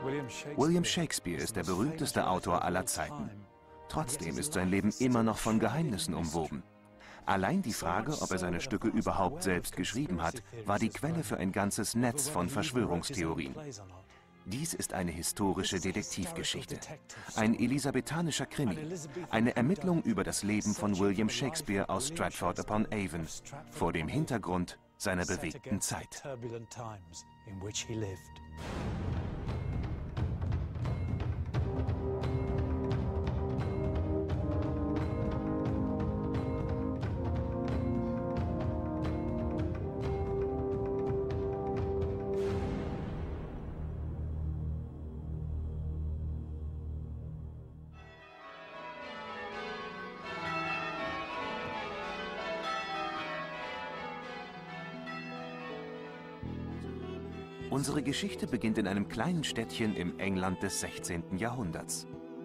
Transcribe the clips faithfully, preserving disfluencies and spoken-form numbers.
William Shakespeare ist der berühmteste Autor aller Zeiten. Trotzdem ist sein Leben immer noch von Geheimnissen umwoben. Allein die Frage, ob er seine Stücke überhaupt selbst geschrieben hat, war die Quelle für ein ganzes Netz von Verschwörungstheorien. Dies ist eine historische Detektivgeschichte, ein elisabethanischer Krimi, eine Ermittlung über das Leben von William Shakespeare aus Stratford-upon-Avon vor dem Hintergrund seiner bewegten Zeit. Unsere Geschichte beginnt in einem kleinen Städtchen im England des sechzehnten Jahrhunderts.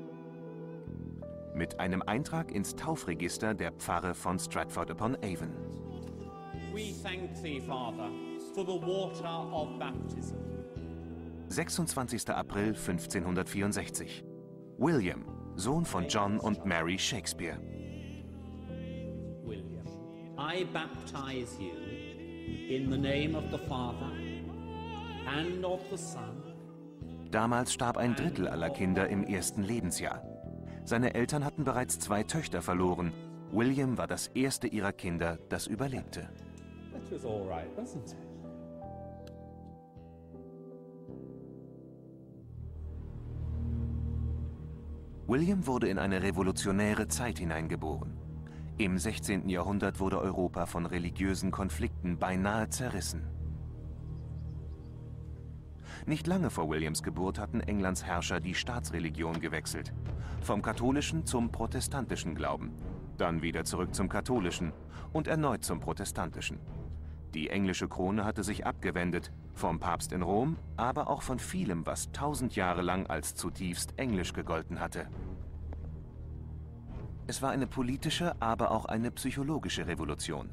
Mit einem Eintrag ins Taufregister der Pfarre von Stratford-upon-Avon. We thank thee, Father, for the water of baptism. sechsundzwanzigster April fünfzehnhundertvierundsechzig. William, Sohn von John und Mary Shakespeare. William, I baptize you in the name of the Father and of the Son. Damals starb ein Drittel aller Kinder im ersten Lebensjahr. Seine Eltern hatten bereits zwei Töchter verloren. William war das erste ihrer Kinder, das überlebte. That was all right, wasn't it? William wurde in eine revolutionäre Zeit hineingeboren. Im sechzehnten Jahrhundert wurde Europa von religiösen Konflikten beinahe zerrissen. Nicht lange vor Williams Geburt hatten Englands Herrscher die Staatsreligion gewechselt. Vom katholischen zum protestantischen Glauben, dann wieder zurück zum katholischen und erneut zum protestantischen. Die englische Krone hatte sich abgewendet, vom Papst in Rom, aber auch von vielem, was tausend Jahre lang als zutiefst englisch gegolten hatte. Es war eine politische, aber auch eine psychologische Revolution.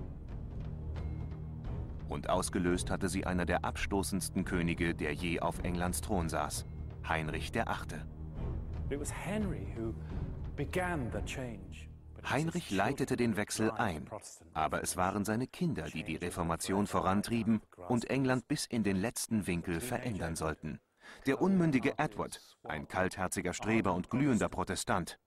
Und ausgelöst hatte sie einer der abstoßendsten Könige, der je auf Englands Thron saß, Heinrich der Achte. Heinrich leitete den Wechsel ein, aber es waren seine Kinder, die die Reformation vorantrieben und England bis in den letzten Winkel verändern sollten. Der unmündige Edward, ein kaltherziger Streber und glühender Protestant.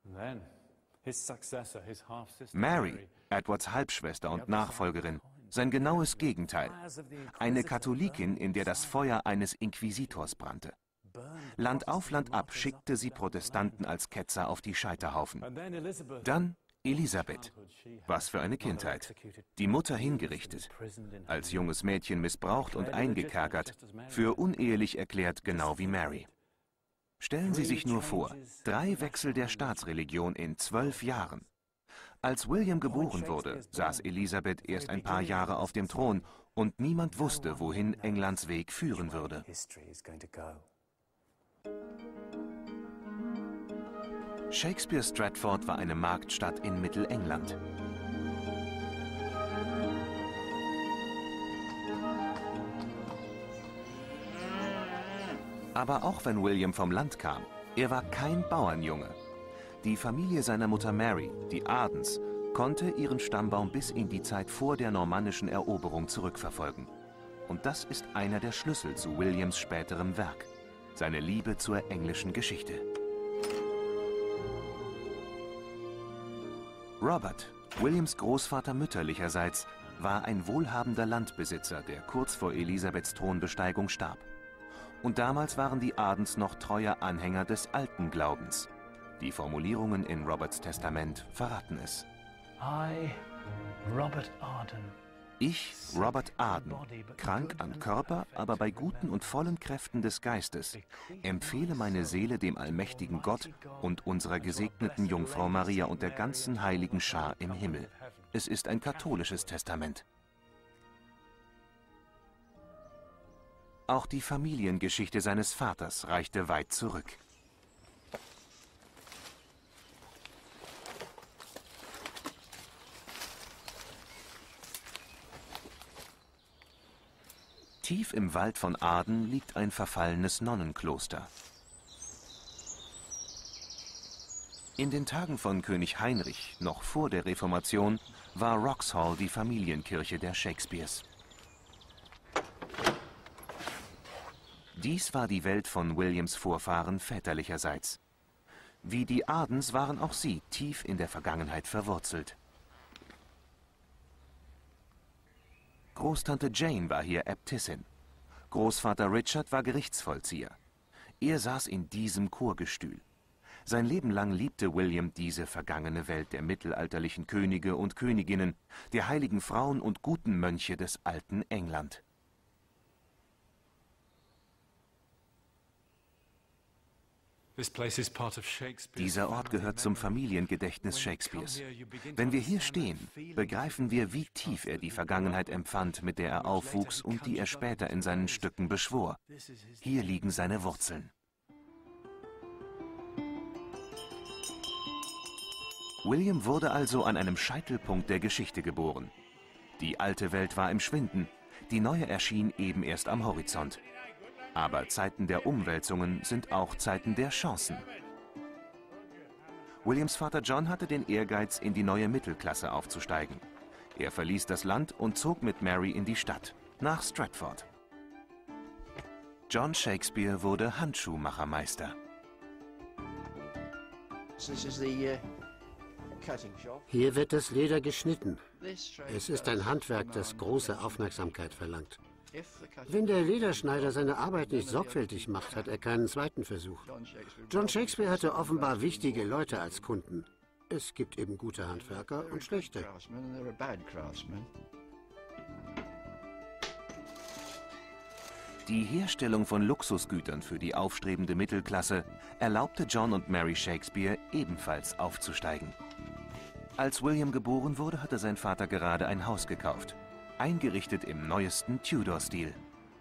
Mary, Edwards Halbschwester und Nachfolgerin, sein genaues Gegenteil. Eine Katholikin, in der das Feuer eines Inquisitors brannte. Land auf Land ab schickte sie Protestanten als Ketzer auf die Scheiterhaufen. Dann Elisabeth. Was für eine Kindheit. Die Mutter hingerichtet. Als junges Mädchen missbraucht und eingekerkert. Für unehelich erklärt, genau wie Mary. Stellen Sie sich nur vor, drei Wechsel der Staatsreligion in zwölf Jahren. Als William geboren wurde, saß Elisabeth erst ein paar Jahre auf dem Thron und niemand wusste, wohin Englands Weg führen würde. Shakespeare Stratford war eine Marktstadt in Mittelengland. Aber auch wenn William vom Land kam, er war kein Bauernjunge. Die Familie seiner Mutter Mary, die Ardens, konnte ihren Stammbaum bis in die Zeit vor der normannischen Eroberung zurückverfolgen. Und das ist einer der Schlüssel zu Williams späterem Werk, seine Liebe zur englischen Geschichte. Robert, Williams Großvater mütterlicherseits, war ein wohlhabender Landbesitzer, der kurz vor Elisabeths Thronbesteigung starb. Und damals waren die Ardens noch treuer Anhänger des alten Glaubens. Die Formulierungen in Roberts Testament verraten es. I, Robert Arden. Ich, Robert Arden, krank an Körper, aber bei guten und vollen Kräften des Geistes, empfehle meine Seele dem allmächtigen Gott und unserer gesegneten Jungfrau Maria und der ganzen heiligen Schar im Himmel. Es ist ein katholisches Testament. Auch die Familiengeschichte seines Vaters reichte weit zurück. Tief im Im Wald von Arden liegt ein verfallenes Nonnenkloster. In den Tagen von König Heinrich, noch vor der Reformation, war Wroxhall die Familienkirche der Shakespeares. Dies war die Welt von Williams Vorfahren väterlicherseits. Wie die Ardens waren auch sie tief in der Vergangenheit verwurzelt. Großtante Jane war hier Äbtissin. Großvater Richard war Gerichtsvollzieher. Er saß in diesem Chorgestühl. Sein Leben lang liebte William diese vergangene Welt der mittelalterlichen Könige und Königinnen, der heiligen Frauen und guten Mönche des alten England. Dieser Ort gehört zum Familiengedächtnis Shakespeares. Wenn wir hier stehen, begreifen wir, wie tief er die Vergangenheit empfand, mit der er aufwuchs und die er später in seinen Stücken beschwor. Hier liegen seine Wurzeln. William wurde also an einem Scheitelpunkt der Geschichte geboren. Die alte Welt war im Schwinden, die neue erschien eben erst am Horizont. Aber Zeiten der Umwälzungen sind auch Zeiten der Chancen. Williams Vater John hatte den Ehrgeiz, in die neue Mittelklasse aufzusteigen. Er verließ das Land und zog mit Mary in die Stadt, nach Stratford. John Shakespeare wurde Handschuhmachermeister. Hier wird das Leder geschnitten. Es ist ein Handwerk, das große Aufmerksamkeit verlangt. Wenn der Lederschneider seine Arbeit nicht sorgfältig macht, hat er keinen zweiten Versuch. John Shakespeare hatte offenbar wichtige Leute als Kunden. Es gibt eben gute Handwerker und schlechte. Die Herstellung von Luxusgütern für die aufstrebende Mittelklasse erlaubte John und Mary Shakespeare ebenfalls aufzusteigen. Als William geboren wurde, hatte sein Vater gerade ein Haus gekauft. Eingerichtet im neuesten Tudor-Stil.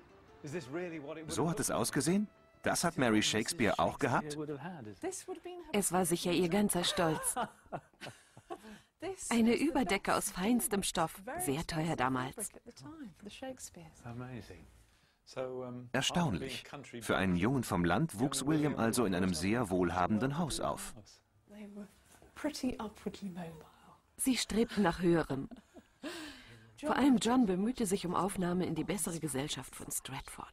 So hat es ausgesehen? Das hat Mary Shakespeare auch gehabt? Es war sicher ihr ganzer Stolz. Eine Überdecke aus feinstem Stoff, sehr teuer damals. Erstaunlich. Für einen Jungen vom Land wuchs William also in einem sehr wohlhabenden Haus auf. Sie strebten nach Höherem. Vor allem John bemühte sich um Aufnahme in die bessere Gesellschaft von Stratford.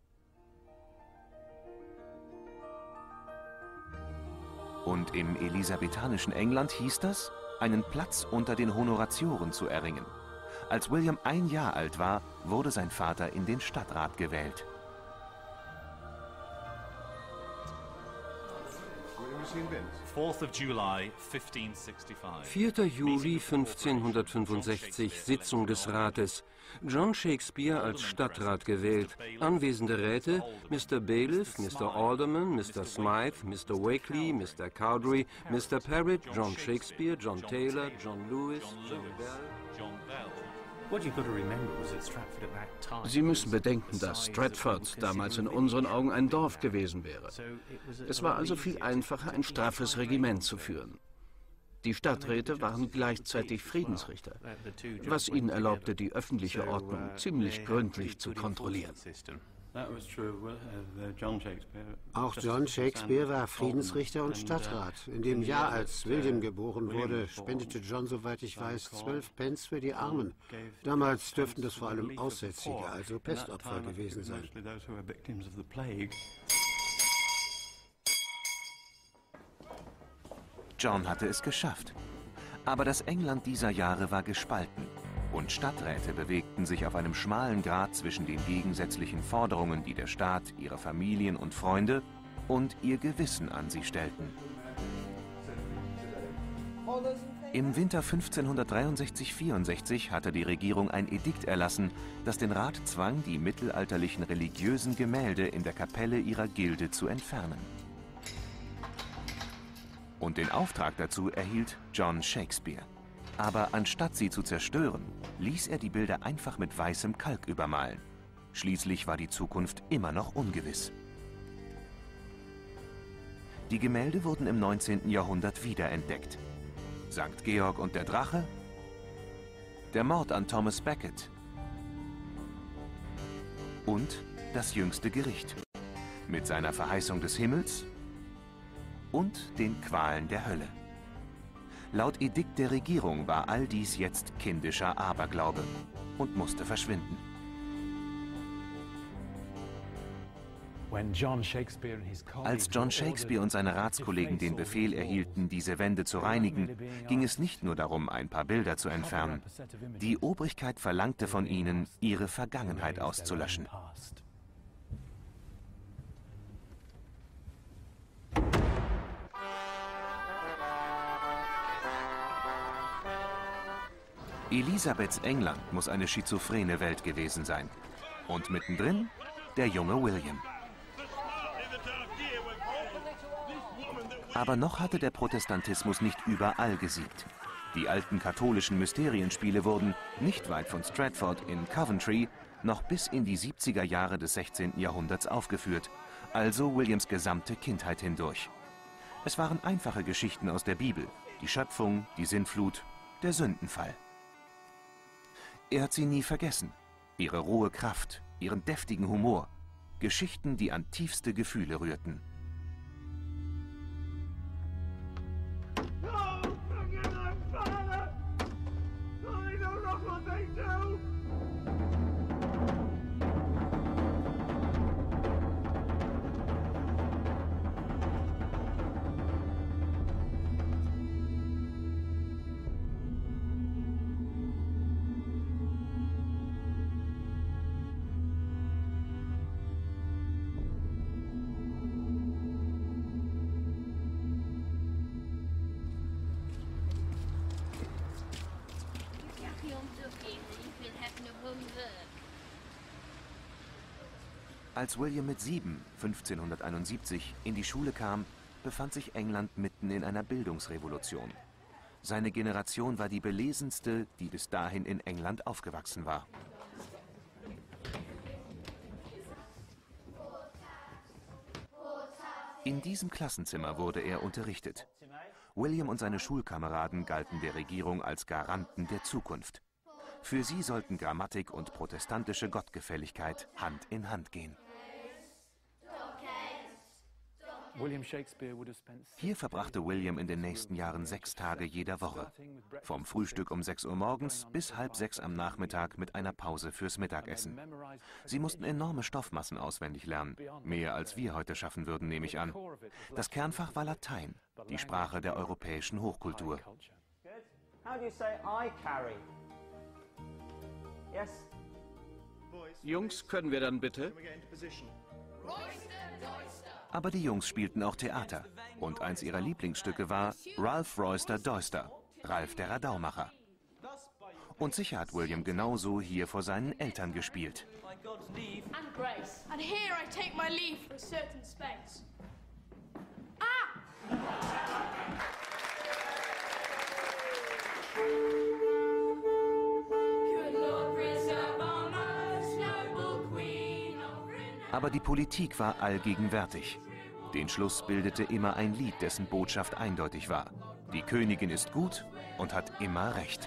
Und im elisabethanischen England hieß das, einen Platz unter den Honoratioren zu erringen. Als William ein Jahr alt war, wurde sein Vater in den Stadtrat gewählt. vierter Juli fünfzehnhundertfünfundsechzig, Sitzung des Rates. John Shakespeare als Stadtrat gewählt. Anwesende Räte: Mister Bailiff, Mister Alderman, Mister Smythe, Mister Wakely, Mister Cowdery, Mister Parrott, John Shakespeare, John Taylor, John Lewis, John Bell, John Bell. Sie müssen bedenken, dass Stratford damals in unseren Augen ein Dorf gewesen wäre. Es war also viel einfacher, ein straffes Regiment zu führen. Die Stadträte waren gleichzeitig Friedensrichter, was ihnen erlaubte, die öffentliche Ordnung ziemlich gründlich zu kontrollieren. Auch John Shakespeare war Friedensrichter und Stadtrat. In dem Jahr, als William geboren wurde, spendete John, soweit ich weiß, zwölf Pence für die Armen. Damals dürften das vor allem Aussätzige, also Pestopfer gewesen sein. John hatte es geschafft. Aber das England dieser Jahre war gespalten. Und Stadträte bewegten sich auf einem schmalen Grat zwischen den gegensätzlichen Forderungen, die der Staat, ihre Familien und Freunde und ihr Gewissen an sie stellten. Im Winter fünfzehnhundertdreiundsechzig vierundsechzig hatte die Regierung ein Edikt erlassen, das den Rat zwang, die mittelalterlichen religiösen Gemälde in der Kapelle ihrer Gilde zu entfernen. Und den Auftrag dazu erhielt John Shakespeare. Aber anstatt sie zu zerstören, ließ er die Bilder einfach mit weißem Kalk übermalen. Schließlich war die Zukunft immer noch ungewiss. Die Gemälde wurden im neunzehnten Jahrhundert wiederentdeckt. Sankt Georg und der Drache, der Mord an Thomas Becket und das jüngste Gericht mit seiner Verheißung des Himmels und den Qualen der Hölle. Laut Edikt der Regierung war all dies jetzt kindischer Aberglaube und musste verschwinden. Als John Shakespeare und seine Ratskollegen den Befehl erhielten, diese Wände zu reinigen, ging es nicht nur darum, ein paar Bilder zu entfernen. Die Obrigkeit verlangte von ihnen, ihre Vergangenheit auszulöschen. Elisabeths England muss eine schizophrene Welt gewesen sein. Und mittendrin der junge William. Aber noch hatte der Protestantismus nicht überall gesiegt. Die alten katholischen Mysterienspiele wurden, nicht weit von Stratford in Coventry, noch bis in die siebziger Jahre des sechzehnten Jahrhunderts aufgeführt, also Williams gesamte Kindheit hindurch. Es waren einfache Geschichten aus der Bibel, die Schöpfung, die Sintflut, der Sündenfall. Er hat sie nie vergessen, ihre rohe Kraft, ihren deftigen Humor, Geschichten, die an tiefste Gefühle rührten. Als William mit sieben, fünfzehnhunderteinundsiebzig, in die Schule kam, befand sich England mitten in einer Bildungsrevolution. Seine Generation war die belesenste, die bis dahin in England aufgewachsen war. In diesem Klassenzimmer wurde er unterrichtet. William und seine Schulkameraden galten der Regierung als Garanten der Zukunft. Für sie sollten Grammatik und protestantische Gottgefälligkeit Hand in Hand gehen. Hier verbrachte William in den nächsten Jahren sechs Tage jeder Woche. Vom Frühstück um sechs Uhr morgens bis halb sechs am Nachmittag mit einer Pause fürs Mittagessen. Sie mussten enorme Stoffmassen auswendig lernen. Mehr als wir heute schaffen würden, nehme ich an. Das Kernfach war Latein, die Sprache der europäischen Hochkultur. Jungs, können wir dann bitte? Aber die Jungs spielten auch Theater. Und eins ihrer Lieblingsstücke war Ralph Royster Doyster, Ralph der Radaumacher. Und sicher hat William genauso hier vor seinen Eltern gespielt. Aber die Politik war allgegenwärtig. Den Schluss bildete immer ein Lied, dessen Botschaft eindeutig war. Die Königin ist gut und hat immer recht.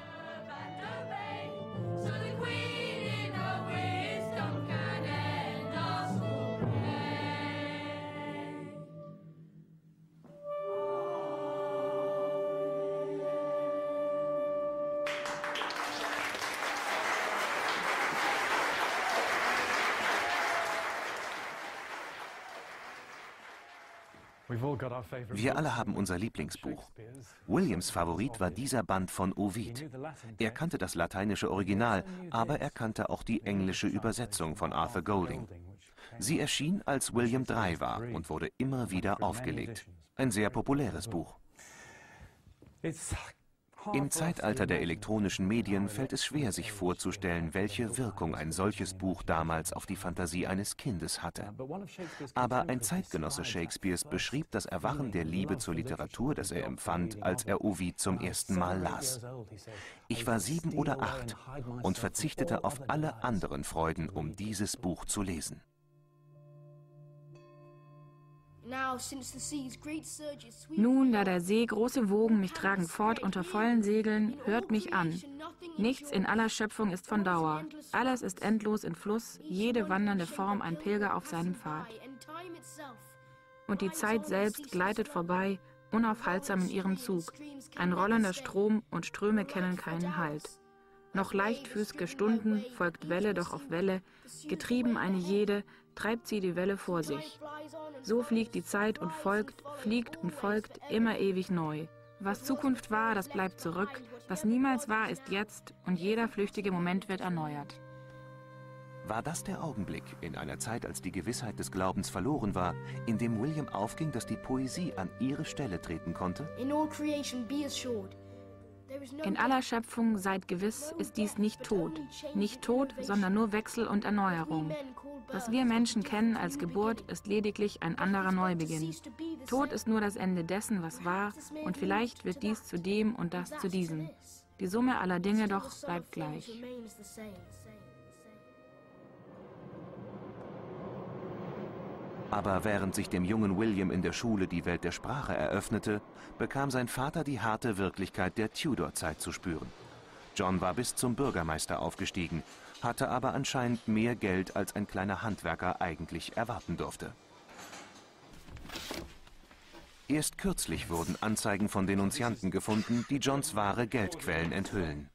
Wir alle haben unser Lieblingsbuch. Williams Favorit war dieser Band von Ovid. Er kannte das lateinische Original, aber er kannte auch die englische Übersetzung von Arthur Golding. Sie erschien, als William drei war und wurde immer wieder aufgelegt. Ein sehr populäres Buch. Im Zeitalter der elektronischen Medien fällt es schwer, sich vorzustellen, welche Wirkung ein solches Buch damals auf die Fantasie eines Kindes hatte. Aber ein Zeitgenosse Shakespeares beschrieb das Erwachen der Liebe zur Literatur, das er empfand, als er Ovid zum ersten Mal las. Ich war sieben oder acht und verzichtete auf alle anderen Freuden, um dieses Buch zu lesen. Nun, da der See große Wogen mich tragen fort unter vollen Segeln, hört mich an. Nichts in aller Schöpfung ist von Dauer. Alles ist endlos in Fluss, jede wandernde Form ein Pilger auf seinem Pfad. Und die Zeit selbst gleitet vorbei, unaufhaltsam in ihrem Zug. Ein rollender Strom und Ströme kennen keinen Halt. Noch leichtfüßige Stunden folgt Welle doch auf Welle, getrieben eine jede, treibt sie die Welle vor sich. So fliegt die Zeit und folgt, fliegt und folgt, immer ewig neu. Was Zukunft war, das bleibt zurück, was niemals war, ist jetzt und jeder flüchtige Moment wird erneuert. War das der Augenblick, in einer Zeit, als die Gewissheit des Glaubens verloren war, in dem William aufging, dass die Poesie an ihre Stelle treten konnte? In aller Schöpfung, seid gewiss, ist dies nicht Tod. Nicht Tod, sondern nur Wechsel und Erneuerung. Was wir Menschen kennen als Geburt, ist lediglich ein anderer Neubeginn. Tod ist nur das Ende dessen, was war, und vielleicht wird dies zu dem und das zu diesem. Die Summe aller Dinge doch bleibt gleich. Aber während sich dem jungen William in der Schule die Welt der Sprache eröffnete, bekam sein Vater die harte Wirklichkeit der Tudor-Zeit zu spüren. John war bis zum Bürgermeister aufgestiegen, hatte aber anscheinend mehr Geld, als ein kleiner Handwerker eigentlich erwarten durfte. Erst kürzlich wurden Anzeigen von Denunzianten gefunden, die Johns wahre Geldquellen enthüllen.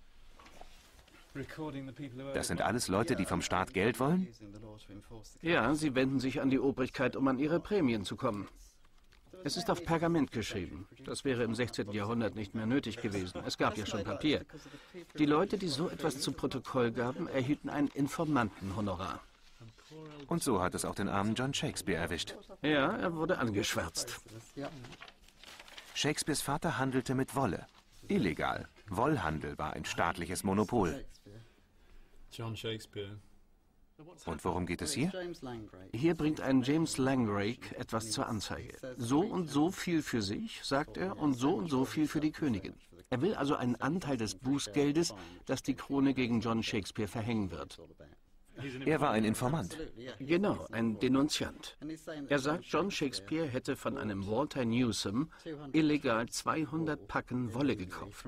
Das sind alles Leute, die vom Staat Geld wollen? Ja, sie wenden sich an die Obrigkeit, um an ihre Prämien zu kommen. Es ist auf Pergament geschrieben. Das wäre im sechzehnten Jahrhundert nicht mehr nötig gewesen. Es gab ja schon Papier. Die Leute, die so etwas zu Protokoll gaben, erhielten ein Informantenhonorar. Und so hat es auch den armen John Shakespeare erwischt. Ja, er wurde angeschwärzt. Shakespeares Vater handelte mit Wolle. Illegal. Wollhandel war ein staatliches Monopol. John Shakespeare. Und worum geht es hier? Hier bringt ein James Langrake etwas zur Anzeige. So und so viel für sich, sagt er, und so und so viel für die Königin. Er will also einen Anteil des Bußgeldes, das die Krone gegen John Shakespeare verhängen wird. Er war ein Informant. Genau, ein Denunziant. Er sagt, John Shakespeare hätte von einem Walter Newsom illegal zweihundert Packen Wolle gekauft.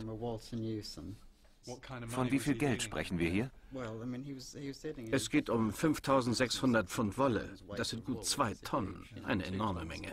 Von wie viel Geld sprechen wir hier? Es geht um fünftausendsechshundert Pfund Wolle. Das sind gut zwei Tonnen. Eine enorme Menge.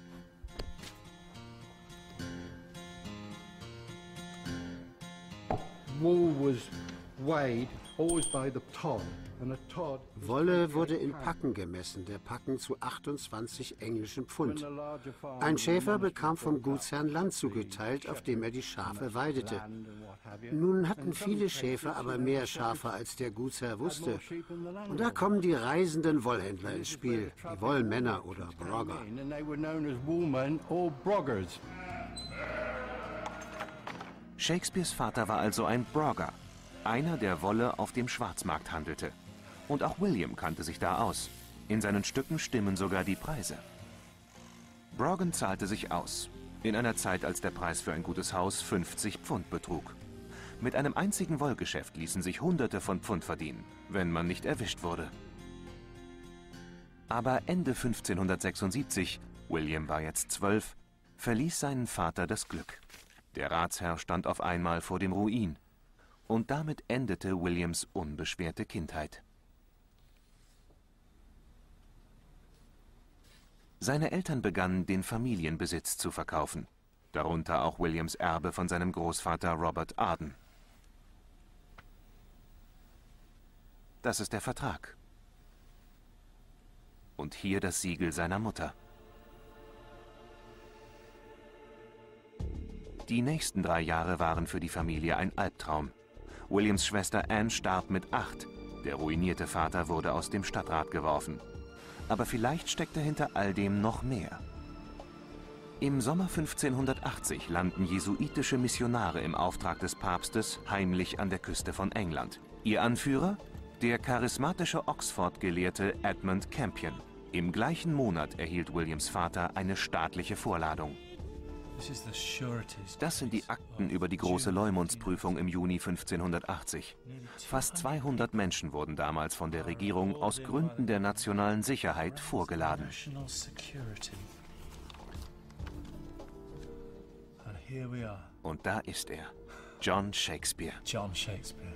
Wool was weighed always by the ton. Wolle wurde in Packen gemessen, der Packen zu achtundzwanzig englischen Pfund. Ein Schäfer bekam vom Gutsherrn Land zugeteilt, auf dem er die Schafe weidete. Nun hatten viele Schäfer aber mehr Schafe, als der Gutsherr wusste. Und da kommen die reisenden Wollhändler ins Spiel, die Wollmänner oder Brogger. Shakespeares Vater war also ein Brogger, einer, der Wolle auf dem Schwarzmarkt handelte. Und auch William kannte sich da aus. In seinen Stücken stimmen sogar die Preise. Brougham zahlte sich aus, in einer Zeit, als der Preis für ein gutes Haus fünfzig Pfund betrug. Mit einem einzigen Wollgeschäft ließen sich Hunderte von Pfund verdienen, wenn man nicht erwischt wurde. Aber Ende fünfzehnhundertsechsundsiebzig, William war jetzt zwölf, verließ seinen Vater das Glück. Der Ratsherr stand auf einmal vor dem Ruin. Und damit endete Williams unbeschwerte Kindheit. Seine Eltern begannen, den Familienbesitz zu verkaufen, darunter auch Williams Erbe von seinem Großvater Robert Arden. Das ist der Vertrag. Und hier das Siegel seiner Mutter. Die nächsten drei Jahre waren für die Familie ein Albtraum. Williams Schwester Anne starb mit acht. Der ruinierte Vater wurde aus dem Stadtrat geworfen. Aber vielleicht steckte hinter all dem noch mehr. Im Sommer fünfzehnhundertachtzig landen jesuitische Missionare im Auftrag des Papstes heimlich an der Küste von England. Ihr Anführer? Der charismatische Oxford-Gelehrte Edmund Campion. Im gleichen Monat erhielt Williams Vater eine staatliche Vorladung. Das sind die Akten über die große Leumundsprüfung im Juni fünfzehnhundertachtzig. Fast zweihundert Menschen wurden damals von der Regierung aus Gründen der nationalen Sicherheit vorgeladen. Und da ist er, John Shakespeare. John Shakespeare.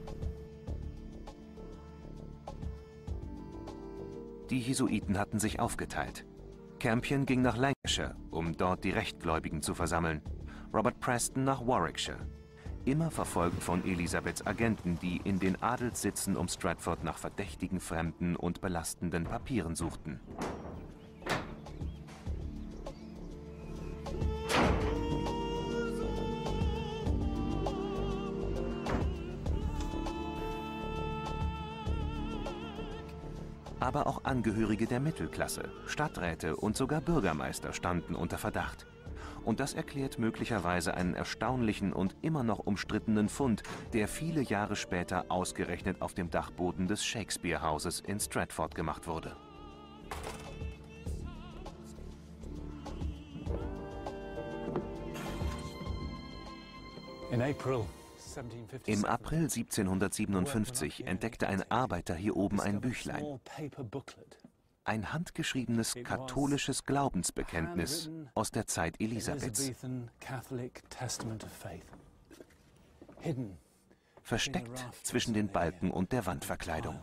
Die Jesuiten hatten sich aufgeteilt. Campion ging nach Lancashire, um dort die Rechtgläubigen zu versammeln. Robert Preston nach Warwickshire. Immer verfolgt von Elisabeths Agenten, die in den Adelssitzen um Stratford nach verdächtigen fremden und belastenden Papieren suchten. Aber auch Angehörige der Mittelklasse, Stadträte und sogar Bürgermeister standen unter Verdacht. Und das erklärt möglicherweise einen erstaunlichen und immer noch umstrittenen Fund, der viele Jahre später ausgerechnet auf dem Dachboden des Shakespeare-Hauses in Stratford gemacht wurde. Im April siebzehnhundertsiebenundfünfzig entdeckte ein Arbeiter hier oben ein Büchlein. Ein handgeschriebenes katholisches Glaubensbekenntnis aus der Zeit Elisabeths. Versteckt zwischen den Balken und der Wandverkleidung.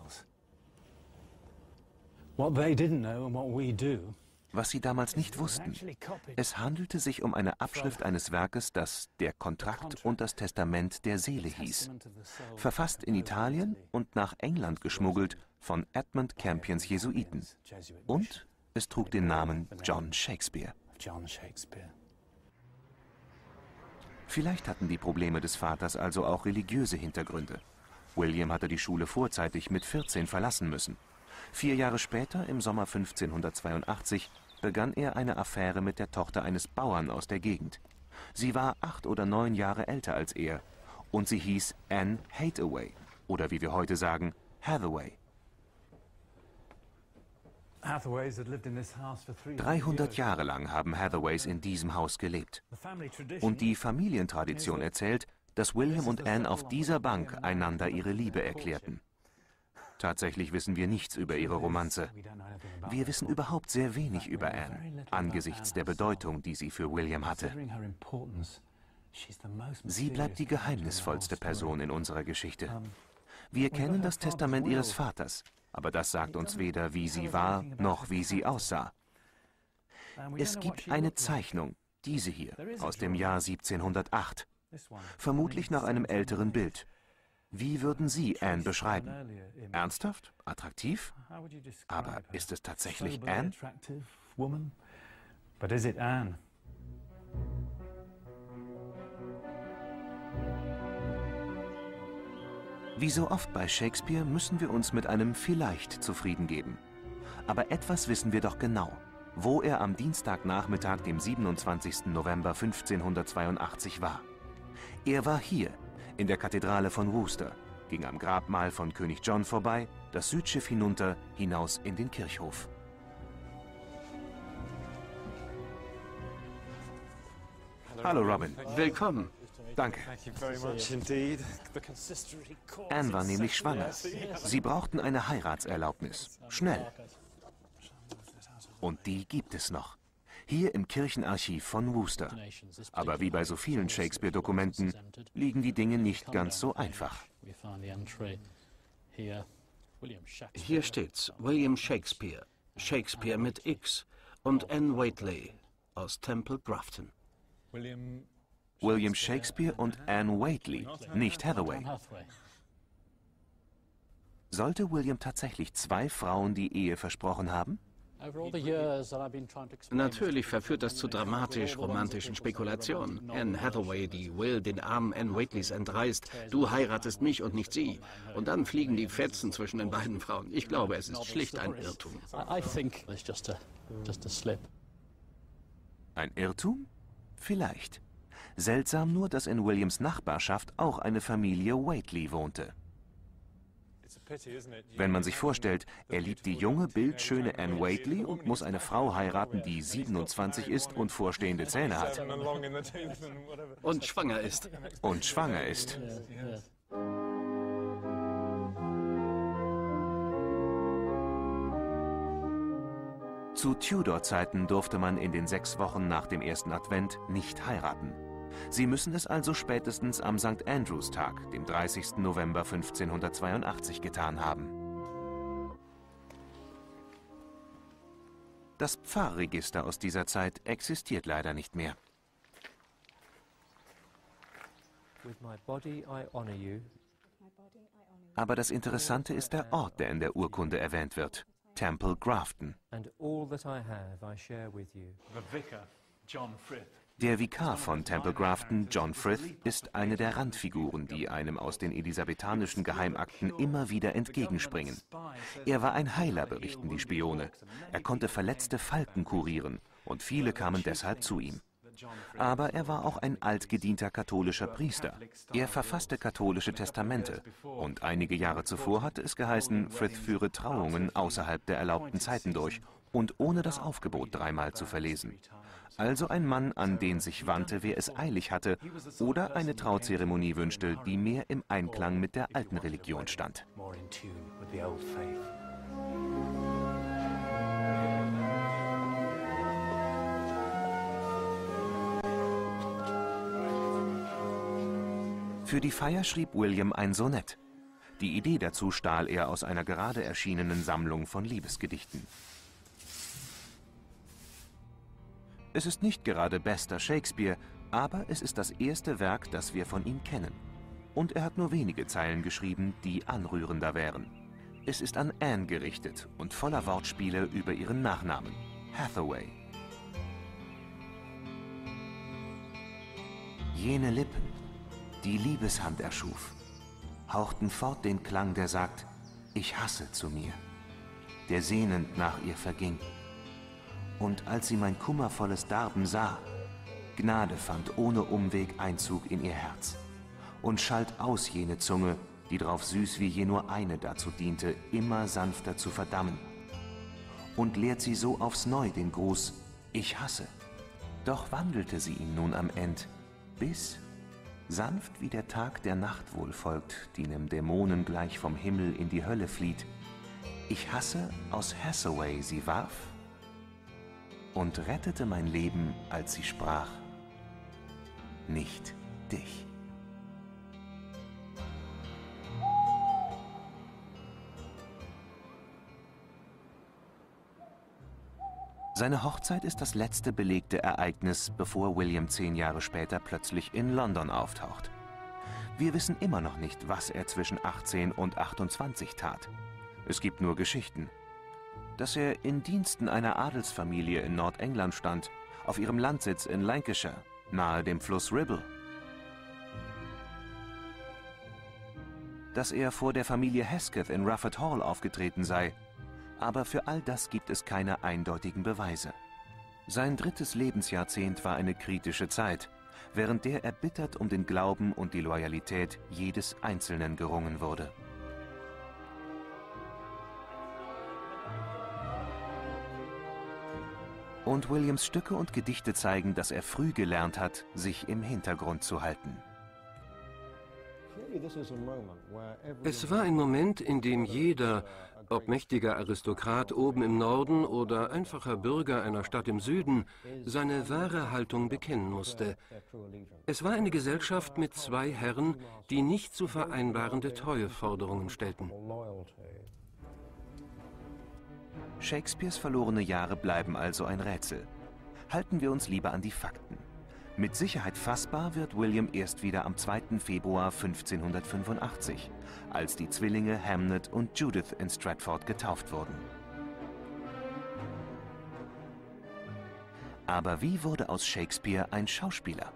Was sie damals nicht wussten, es handelte sich um eine Abschrift eines Werkes, das Der Kontrakt und das Testament der Seele hieß. Verfasst in Italien und nach England geschmuggelt von Edmund Campions Jesuiten. Und es trug den Namen John Shakespeare. Vielleicht hatten die Probleme des Vaters also auch religiöse Hintergründe. William hatte die Schule vorzeitig mit vierzehn verlassen müssen. Vier Jahre später, im Sommer fünfzehnhundertzweiundachtzig, begann er eine Affäre mit der Tochter eines Bauern aus der Gegend. Sie war acht oder neun Jahre älter als er und sie hieß Anne Hathaway oder wie wir heute sagen, Hathaway. dreihundert Jahre lang haben Hathaways in diesem Haus gelebt. Und die Familientradition erzählt, dass William und Anne auf dieser Bank einander ihre Liebe erklärten. Tatsächlich wissen wir nichts über ihre Romanze. Wir wissen überhaupt sehr wenig über Anne, angesichts der Bedeutung, die sie für William hatte. Sie bleibt die geheimnisvollste Person in unserer Geschichte. Wir kennen das Testament ihres Vaters, aber das sagt uns weder, wie sie war, noch wie sie aussah. Es gibt eine Zeichnung, diese hier, aus dem Jahr siebzehnhundertacht, vermutlich nach einem älteren Bild. Wie würden Sie Anne beschreiben? Ernsthaft? Attraktiv? Aber ist es tatsächlich Anne? Wie so oft bei Shakespeare müssen wir uns mit einem Vielleicht zufrieden geben. Aber etwas wissen wir doch genau, wo er am Dienstagnachmittag, dem siebenundzwanzigsten November fünfzehnhundertzweiundachtzig war. Er war hier, in der Kathedrale von Worcester, ging am Grabmal von König John vorbei, das Südschiff hinunter, hinaus in den Kirchhof. Hallo Robin. Willkommen. Danke. Anne war nämlich schwanger. Sie brauchten eine Heiratserlaubnis. Schnell. Und die gibt es noch. Hier im Kirchenarchiv von Worcester. Aber wie bei so vielen Shakespeare-Dokumenten liegen die Dinge nicht ganz so einfach. Hier steht's, William Shakespeare, Shakespeare mit X und Anne Whateley aus Temple Grafton. William Shakespeare und Anne Whateley, nicht Hathaway. Sollte William tatsächlich zwei Frauen die Ehe versprochen haben? Natürlich verführt das zu dramatisch-romantischen Spekulationen. Anne Hathaway, die Will den armen Anne Whateleys entreißt. Du heiratest mich und nicht sie. Und dann fliegen die Fetzen zwischen den beiden Frauen. Ich glaube, es ist schlicht ein Irrtum. Ein Irrtum? Vielleicht. Seltsam nur, dass in Williams Nachbarschaft auch eine Familie Whateley wohnte. Wenn man sich vorstellt, er liebt die junge, bildschöne Anne Whately und muss eine Frau heiraten, die siebenundzwanzig ist und vorstehende Zähne hat. Und schwanger ist. Und schwanger ist. Zu Tudor-Zeiten durfte man in den sechs Wochen nach dem ersten Advent nicht heiraten. Sie müssen es also spätestens am Sankt Andrews-Tag, dem dreißigsten November fünfzehnhundertzweiundachtzig, getan haben. Das Pfarrregister aus dieser Zeit existiert leider nicht mehr. Aber das Interessante ist der Ort, der in der Urkunde erwähnt wird: Temple Grafton. Der Vikar von Temple Grafton, John Frith, ist eine der Randfiguren, die einem aus den elisabethanischen Geheimakten immer wieder entgegenspringen. Er war ein Heiler, berichten die Spione. Er konnte verletzte Falken kurieren und viele kamen deshalb zu ihm. Aber er war auch ein altgedienter katholischer Priester. Er verfasste katholische Testamente und einige Jahre zuvor hatte es geheißen, Frith führe Trauungen außerhalb der erlaubten Zeiten durch und ohne das Aufgebot dreimal zu verlesen. Also ein Mann, an den sich wandte, wer es eilig hatte oder eine Trauzeremonie wünschte, die mehr im Einklang mit der alten Religion stand. Für die Feier schrieb William ein Sonett. Die Idee dazu stahl er aus einer gerade erschienenen Sammlung von Liebesgedichten. Es ist nicht gerade bester Shakespeare, aber es ist das erste Werk, das wir von ihm kennen. Und er hat nur wenige Zeilen geschrieben, die anrührender wären. Es ist an Anne gerichtet und voller Wortspiele über ihren Nachnamen: Hathaway. Jene Lippen, die Liebeshand erschuf, hauchten fort den Klang, der sagt: Ich hasse zu mir, der sehnend nach ihr verging. Und als sie mein kummervolles Darben sah, Gnade fand ohne Umweg Einzug in ihr Herz und schalt aus jene Zunge, die drauf süß wie je nur eine dazu diente, immer sanfter zu verdammen. Und lehrt sie so aufs Neu den Gruß: Ich hasse. Doch wandelte sie ihn nun am End, bis, sanft wie der Tag der Nacht wohl folgt, die nem Dämonen gleich vom Himmel in die Hölle flieht, ich hasse aus Hathaway sie warf und rettete mein Leben, als sie sprach: Nicht dich. Seine Hochzeit ist das letzte belegte Ereignis, bevor William zehn Jahre später plötzlich in London auftaucht. Wir wissen immer noch nicht, was er zwischen achtzehn und achtundzwanzig tat. Es gibt nur Geschichten. Dass er in Diensten einer Adelsfamilie in Nordengland stand, auf ihrem Landsitz in Lancashire, nahe dem Fluss Ribble. Dass er vor der Familie Hesketh in Rufford Hall aufgetreten sei. Aber für all das gibt es keine eindeutigen Beweise. Sein drittes Lebensjahrzehnt war eine kritische Zeit, während der erbittert um den Glauben und die Loyalität jedes Einzelnen gerungen wurde. Und Williams Stücke und Gedichte zeigen, dass er früh gelernt hat, sich im Hintergrund zu halten. Es war ein Moment, in dem jeder, ob mächtiger Aristokrat oben im Norden oder einfacher Bürger einer Stadt im Süden, seine wahre Haltung bekennen musste. Es war eine Gesellschaft mit zwei Herren, die nicht zu vereinbarende Treueforderungen stellten. Shakespeares verlorene Jahre bleiben also ein Rätsel. Halten wir uns lieber an die Fakten. Mit Sicherheit fassbar wird William erst wieder am zweiten Februar fünfzehnhundertfünfundachtzig, als die Zwillinge Hamnet und Judith in Stratford getauft wurden. Aber wie wurde aus Shakespeare ein Schauspieler?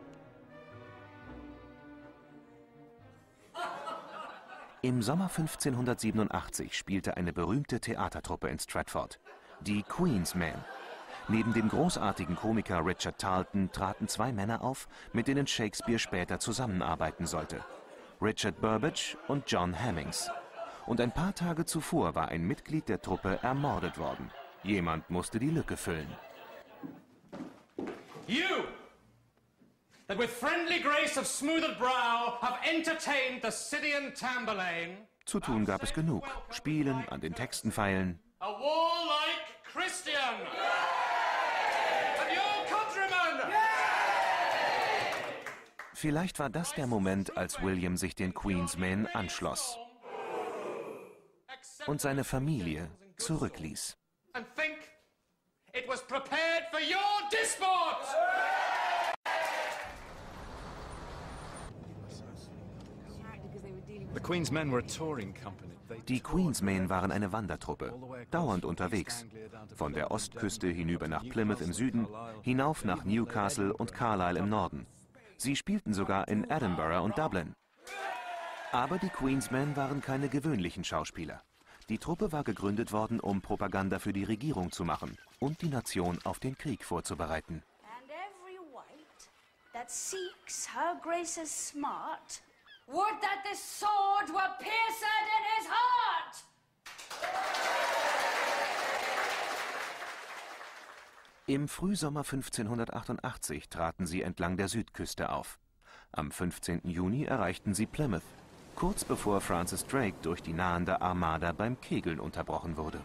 Im Sommer fünfzehnhundertsiebenundachtzig spielte eine berühmte Theatertruppe in Stratford, die Queen's Men. Neben dem großartigen Komiker Richard Tarleton traten zwei Männer auf, mit denen Shakespeare später zusammenarbeiten sollte: Richard Burbage und John Hemmings. Und ein paar Tage zuvor war ein Mitglied der Truppe ermordet worden. Jemand musste die Lücke füllen. You, that with friendly grace of smoothed brow have entertained the Scythian Tamburlaine. Zu tun gab es genug. Spielen, an den Texten feilen. A warlike Christian. And your countrymen. Vielleicht war das der Moment, als William sich den Queensmen anschloss und seine Familie zurückließ. And think it was prepared for your disport. Die Queensmen waren eine Wandertruppe, dauernd unterwegs. Von der Ostküste hinüber nach Plymouth im Süden, hinauf nach Newcastle und Carlisle im Norden. Sie spielten sogar in Edinburgh und Dublin. Aber die Queensmen waren keine gewöhnlichen Schauspieler. Die Truppe war gegründet worden, um Propaganda für die Regierung zu machen und die Nation auf den Krieg vorzubereiten. And every wight that seeks her grace's smart, would that this sword were pierced in his heart! Im Frühsommer fünfzehnhundertachtundachtzig traten sie entlang der Südküste auf. Am fünfzehnten Juni erreichten sie Plymouth, kurz bevor Francis Drake durch die nahende Armada beim Kegeln unterbrochen wurde.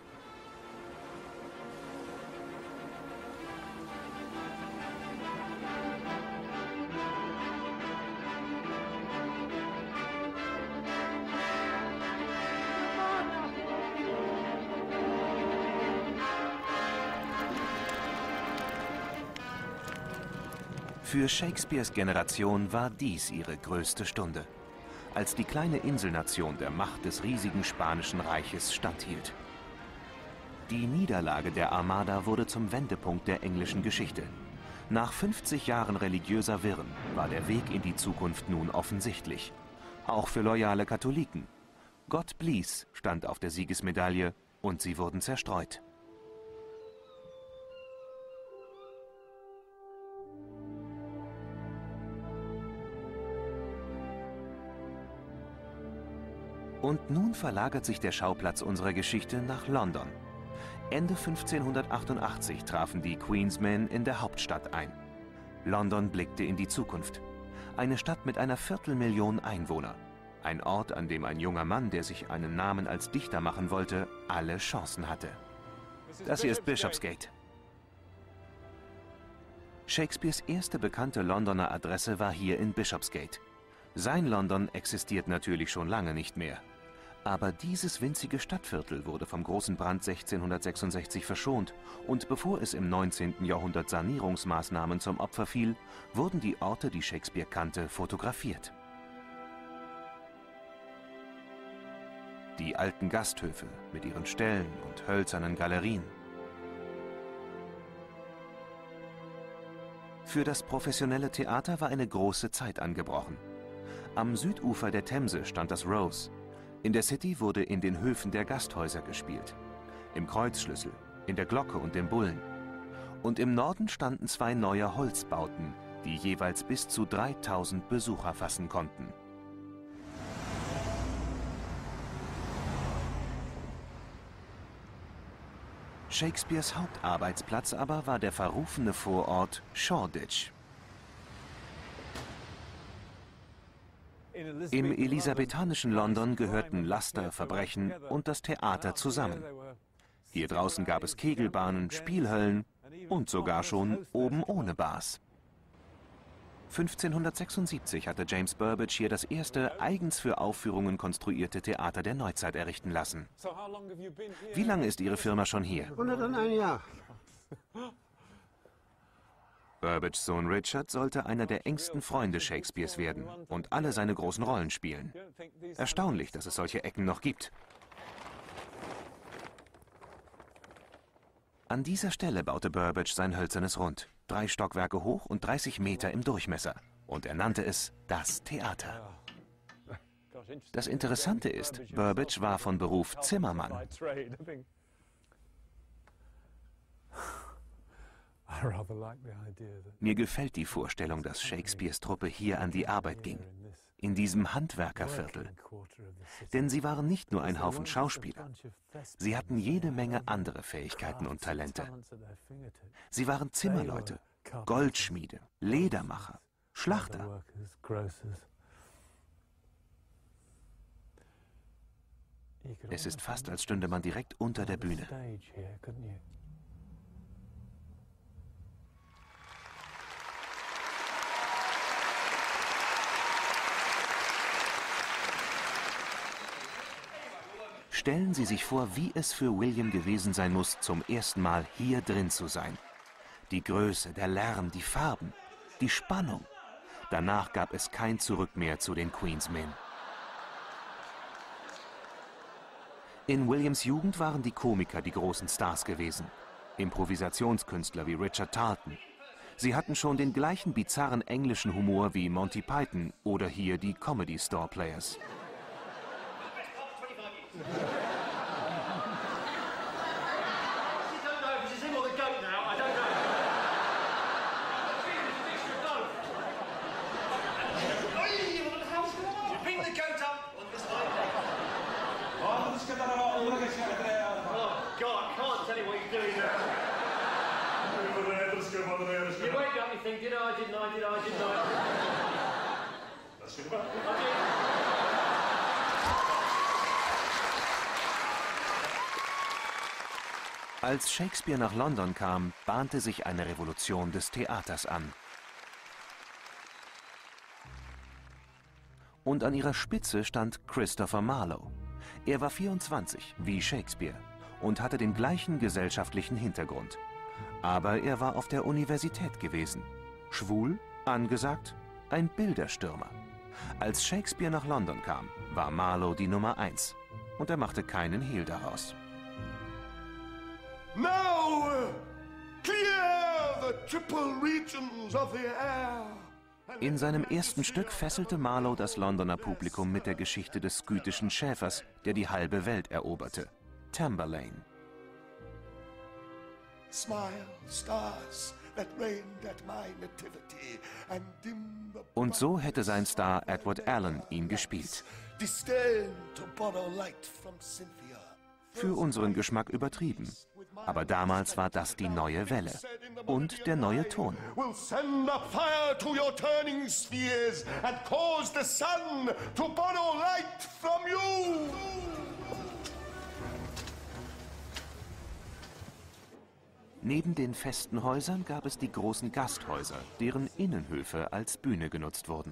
Für Shakespeares Generation war dies ihre größte Stunde, als die kleine Inselnation der Macht des riesigen Spanischen Reiches standhielt. Die Niederlage der Armada wurde zum Wendepunkt der englischen Geschichte. Nach fünfzig Jahren religiöser Wirren war der Weg in die Zukunft nun offensichtlich. Auch für loyale Katholiken. God blies stand auf der Siegesmedaille und sie wurden zerstreut. Und nun verlagert sich der Schauplatz unserer Geschichte nach London. Ende fünfzehnhundertachtundachtzig trafen die Queensmen in der Hauptstadt ein. London blickte in die Zukunft. Eine Stadt mit einer Viertelmillion Einwohner. Ein Ort, an dem ein junger Mann, der sich einen Namen als Dichter machen wollte, alle Chancen hatte. Das hier ist Bishopsgate. Shakespeares erste bekannte Londoner Adresse war hier in Bishopsgate. Sein London existiert natürlich schon lange nicht mehr. Aber dieses winzige Stadtviertel wurde vom großen Brand sechzehnhundertsechsundsechzig verschont und bevor es im neunzehnten Jahrhundert Sanierungsmaßnahmen zum Opfer fiel, wurden die Orte, die Shakespeare kannte, fotografiert. Die alten Gasthöfe mit ihren Ställen und hölzernen Galerien. Für das professionelle Theater war eine große Zeit angebrochen. Am Südufer der Themse stand das Rose. In der City wurde in den Höfen der Gasthäuser gespielt. Im Kreuzschlüssel, in der Glocke und dem Bullen. Und im Norden standen zwei neue Holzbauten, die jeweils bis zu dreitausend Besucher fassen konnten. Shakespeares Hauptarbeitsplatz aber war der verrufene Vorort Shoreditch. Im elisabethanischen London gehörten Laster, Verbrechen und das Theater zusammen. Hier draußen gab es Kegelbahnen, Spielhöllen und sogar schon oben ohne Bars. fünfzehnhundertsechsundsiebzig hatte James Burbage hier das erste eigens für Aufführungen konstruierte Theater der Neuzeit errichten lassen. Wie lange ist Ihre Firma schon hier? hunderteins Jahre. Burbages Sohn Richard sollte einer der engsten Freunde Shakespeares werden und alle seine großen Rollen spielen. Erstaunlich, dass es solche Ecken noch gibt. An dieser Stelle baute Burbage sein hölzernes Rund, drei Stockwerke hoch und dreißig Meter im Durchmesser. Und er nannte es das Theater. Das Interessante ist, Burbage war von Beruf Zimmermann. Mir gefällt die Vorstellung, dass Shakespeares Truppe hier an die Arbeit ging, in diesem Handwerkerviertel. Denn sie waren nicht nur ein Haufen Schauspieler. Sie hatten jede Menge andere Fähigkeiten und Talente. Sie waren Zimmerleute, Goldschmiede, Ledermacher, Schlachter. Es ist fast, als stünde man direkt unter der Bühne. Stellen Sie sich vor, wie es für William gewesen sein muss, zum ersten Mal hier drin zu sein. Die Größe, der Lärm, die Farben, die Spannung. Danach gab es kein Zurück mehr zu den Queensmen. In Williams Jugend waren die Komiker die großen Stars gewesen. Improvisationskünstler wie Richard Tarleton. Sie hatten schon den gleichen bizarren englischen Humor wie Monty Python oder hier die Comedy Store Players. Als Shakespeare nach London kam, bahnte sich eine Revolution des Theaters an. Und an ihrer Spitze stand Christopher Marlowe. Er war vierundzwanzig, wie Shakespeare, und hatte den gleichen gesellschaftlichen Hintergrund. Aber er war auf der Universität gewesen. Schwul, angesagt, ein Bilderstürmer. Als Shakespeare nach London kam, war Marlowe die Nummer eins. Und er machte keinen Hehl daraus. Now, clear the triple regions of the air. In seinem ersten Stück fesselte Marlowe das Londoner Publikum mit der Geschichte des skythischen Schäfers, der die halbe Welt eroberte. Tamburlaine. Und so hätte sein Star Edward Allen ihn gespielt. Für unseren Geschmack übertrieben. Aber damals war das die neue Welle und der neue Ton. Neben den festen Häusern gab es die großen Gasthäuser, deren Innenhöfe als Bühne genutzt wurden.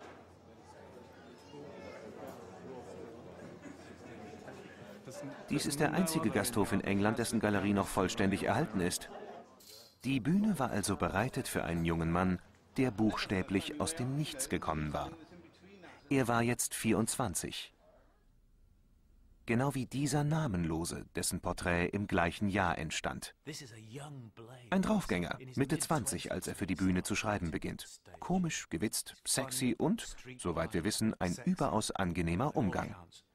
Dies ist der einzige Gasthof in England, dessen Galerie noch vollständig erhalten ist. Die Bühne war also bereitet für einen jungen Mann, der buchstäblich aus dem Nichts gekommen war. Er war jetzt vierundzwanzig. Genau wie dieser Namenlose, dessen Porträt im gleichen Jahr entstand. Ein Draufgänger, Mitte zwanzig, als er für die Bühne zu schreiben beginnt. Komisch, gewitzt, sexy und, soweit wir wissen, ein überaus angenehmer Umgang.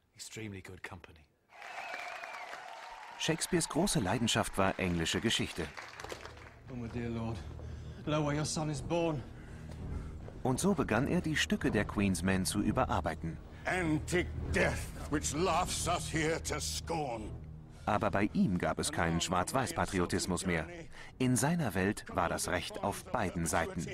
Shakespeares große Leidenschaft war englische Geschichte. Und so begann er, die Stücke der Queensmen zu überarbeiten. Aber bei ihm gab es keinen Schwarz-Weiß-Patriotismus mehr. In seiner Welt war das Recht auf beiden Seiten.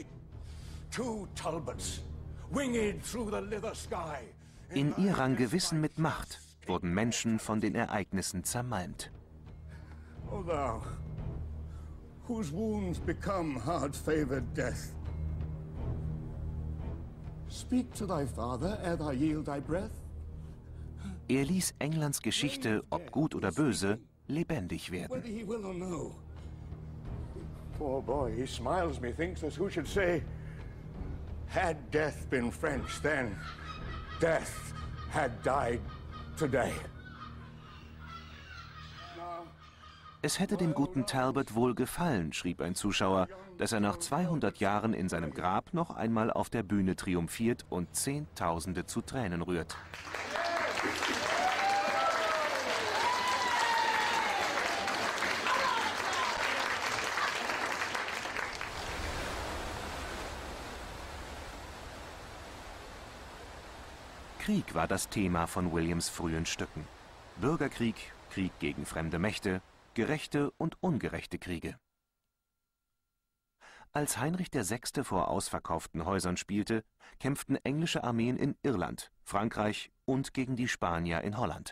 In ihrem Gewissen mit Macht wurden Menschen von den Ereignissen zermalmt. O thou, whose wounds become hard-favored death, speak to thy father ere thou yield thy breath. Er ließ Englands Geschichte, ob gut oder böse, lebendig werden. Whether he will or no. Poor boy, he smiles, methinks, as who should say, had death been French, then death had died today. Es hätte dem guten Talbot wohl gefallen, schrieb ein Zuschauer, dass er nach zweihundert Jahren in seinem Grab noch einmal auf der Bühne triumphiert und Zehntausende zu Tränen rührt. Krieg war das Thema von Williams frühen Stücken. Bürgerkrieg, Krieg gegen fremde Mächte, gerechte und ungerechte Kriege. Als Heinrich der Sechste vor ausverkauften Häusern spielte, kämpften englische Armeen in Irland, Frankreich und gegen die Spanier in Holland.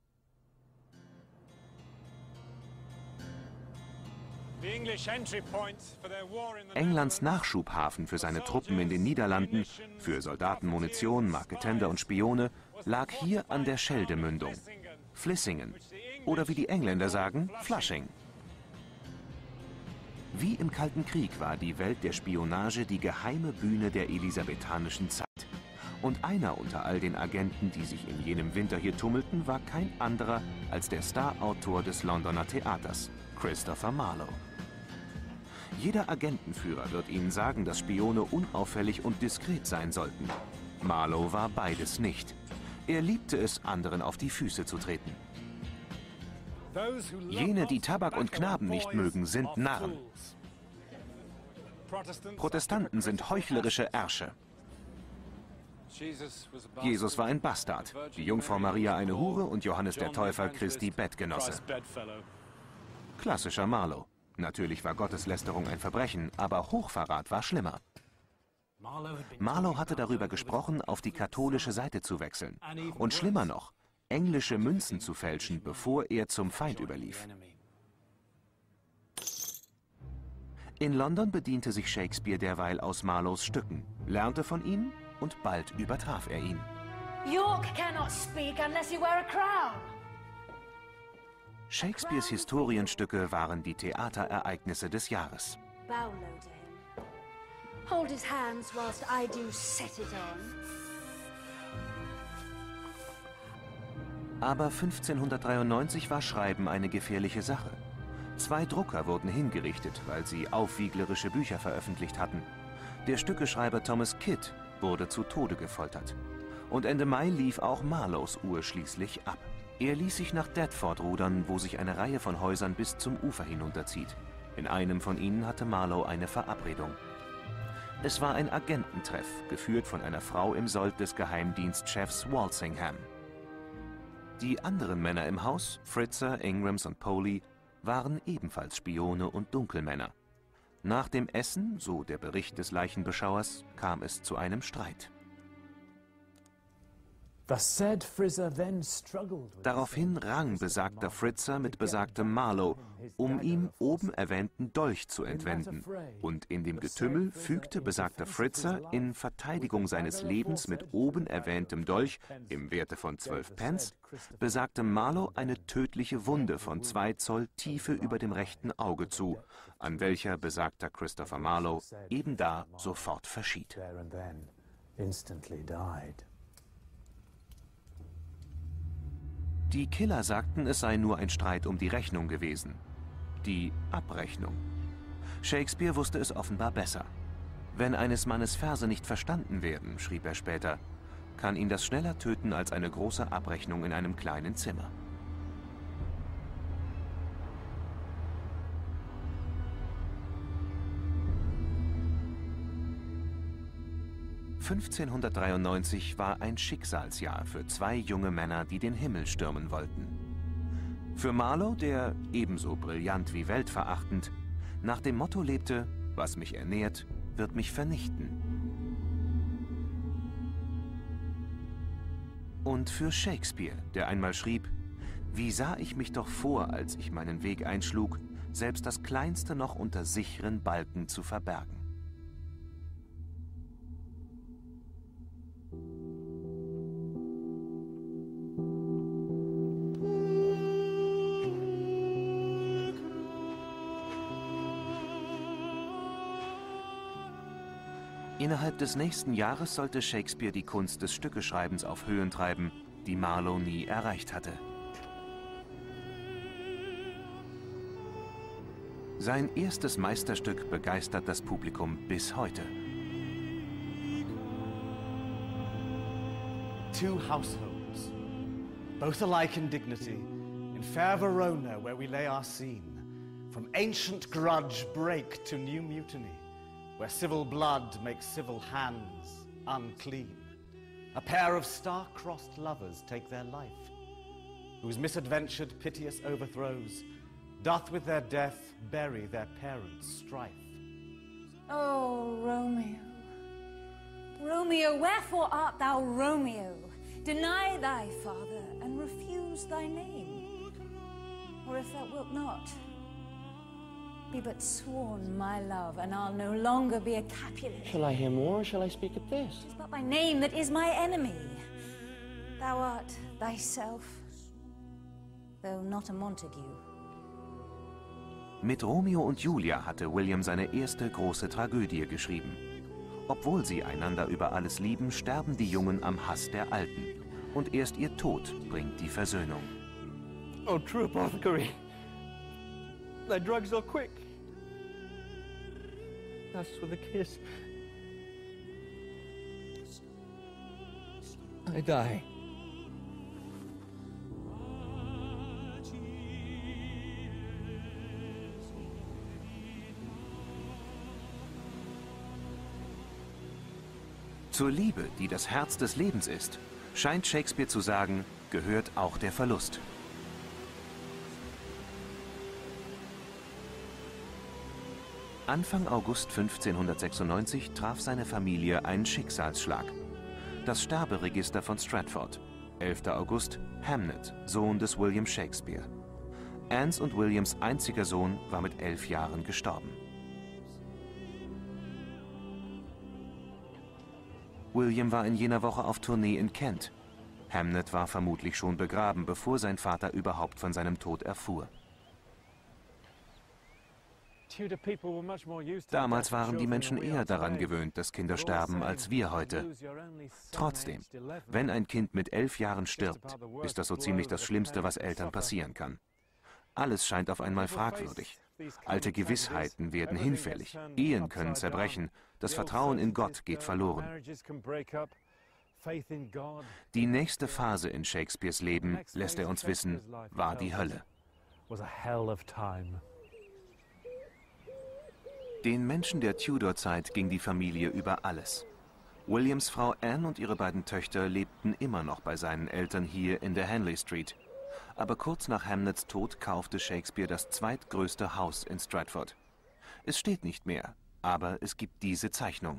Englands Nachschubhafen für seine Truppen in den Niederlanden, für Soldaten, Munition, Marketänder und Spione, lag hier an der Scheldemündung, Vlissingen, oder wie die Engländer sagen, Flushing. Wie im Kalten Krieg war die Welt der Spionage die geheime Bühne der elisabethanischen Zeit. Und einer unter all den Agenten, die sich in jenem Winter hier tummelten, war kein anderer als der Starautor des Londoner Theaters, Christopher Marlowe. Jeder Agentenführer wird Ihnen sagen, dass Spione unauffällig und diskret sein sollten. Marlowe war beides nicht. Er liebte es, anderen auf die Füße zu treten. Jene, die Tabak und Knaben nicht mögen, sind Narren. Protestanten sind heuchlerische Ärsche. Jesus war ein Bastard, die Jungfrau Maria eine Hure und Johannes der Täufer Christi Bettgenosse. Klassischer Marlowe. Natürlich war Gotteslästerung ein Verbrechen, aber Hochverrat war schlimmer. Marlowe hatte darüber gesprochen, auf die katholische Seite zu wechseln. Und schlimmer noch, englische Münzen zu fälschen, bevor er zum Feind überlief. In London bediente sich Shakespeare derweil aus Marlowes Stücken, lernte von ihm und bald übertraf er ihn. York cannot speak unless you wear a crown. Shakespeares Historienstücke waren die Theaterereignisse des Jahres. Bow low to him. Hold his hands whilst I do set it on. Aber fünfzehnhundertdreiundneunzig war Schreiben eine gefährliche Sache. Zwei Drucker wurden hingerichtet, weil sie aufwieglerische Bücher veröffentlicht hatten. Der Stückeschreiber Thomas Kidd wurde zu Tode gefoltert. Und Ende Mai lief auch Marlowes Uhr schließlich ab. Er ließ sich nach Deptford rudern, wo sich eine Reihe von Häusern bis zum Ufer hinunterzieht. In einem von ihnen hatte Marlowe eine Verabredung. Es war ein Agententreff, geführt von einer Frau im Sold des Geheimdienstchefs Walsingham. Die anderen Männer im Haus, Fritzer, Ingrams und Poley, waren ebenfalls Spione und Dunkelmänner. Nach dem Essen, so der Bericht des Leichenbeschauers, kam es zu einem Streit. Daraufhin rang besagter Fritzer mit besagtem Marlowe, um ihm oben erwähnten Dolch zu entwenden. Und in dem Getümmel fügte besagter Fritzer in Verteidigung seines Lebens mit oben erwähntem Dolch im Werte von zwölf Pence besagtem Marlowe eine tödliche Wunde von zwei Zoll Tiefe über dem rechten Auge zu, an welcher besagter Christopher Marlowe eben da sofort verschied. Die Killer sagten, es sei nur ein Streit um die Rechnung gewesen. Die Abrechnung. Shakespeare wusste es offenbar besser. Wenn eines Mannes Verse nicht verstanden werden, schrieb er später, kann ihn das schneller töten als eine große Abrechnung in einem kleinen Zimmer. fünfzehnhundertdreiundneunzig war ein Schicksalsjahr für zwei junge Männer, die den Himmel stürmen wollten. Für Marlowe, der ebenso brillant wie weltverachtend nach dem Motto lebte, was mich ernährt, wird mich vernichten. Und für Shakespeare, der einmal schrieb, wie sah ich mich doch vor, als ich meinen Weg einschlug, selbst das Kleinste noch unter sicheren Balken zu verbergen. Innerhalb des nächsten Jahres sollte Shakespeare die Kunst des Stückeschreibens auf Höhen treiben, die Marlowe nie erreicht hatte. Sein erstes Meisterstück begeistert das Publikum bis heute. Two households, both alike in dignity, in fair Verona where we lay our scene, from ancient grudge break to new mutiny, where civil blood makes civil hands unclean, A pair of star-crossed lovers take their life, whose misadventured piteous overthrows doth with their death bury their parents' strife. Oh, Romeo, Romeo, wherefore art thou Romeo? Deny thy father and refuse thy name. Or if thou wilt not, be but sworn my love, and I'll no longer be a Capulet. Shall I hear more, or shall I speak at this? Tis but thy name that is my enemy. Thou art thyself, though not a Montague. Mit Romeo und Julia hatte William seine erste große Tragödie geschrieben. Obwohl sie einander über alles lieben, sterben die Jungen am Hass der Alten. Und erst ihr Tod bringt die Versöhnung. Oh, true apothecary. Thy drugs are quick. As with a kiss, I die. Zur Liebe, die das Herz des Lebens ist, scheint Shakespeare zu sagen, gehört auch der Verlust. Anfang August fünfzehnhundertsechsundneunzig traf seine Familie einen Schicksalsschlag. Das Sterberegister von Stratford. elfter August, Hamnet, Sohn des William Shakespeare. Annes und Williams einziger Sohn war mit elf Jahren gestorben. William war in jener Woche auf Tournee in Kent. Hamnet war vermutlich schon begraben, bevor sein Vater überhaupt von seinem Tod erfuhr. Damals waren die Menschen eher daran gewöhnt, dass Kinder sterben, als wir heute. Trotzdem, wenn ein Kind mit elf Jahren stirbt, ist das so ziemlich das Schlimmste, was Eltern passieren kann. Alles scheint auf einmal fragwürdig. Alte Gewissheiten werden hinfällig, Ehen können zerbrechen, das Vertrauen in Gott geht verloren. Die nächste Phase in Shakespeares Leben, lässt er uns wissen, war die Hölle. Den Menschen der Tudor-Zeit ging die Familie über alles. Williams Frau Anne und ihre beiden Töchter lebten immer noch bei seinen Eltern hier in der Henley Street. Aber kurz nach Hamnets Tod kaufte Shakespeare das zweitgrößte Haus in Stratford. Es steht nicht mehr, aber es gibt diese Zeichnung.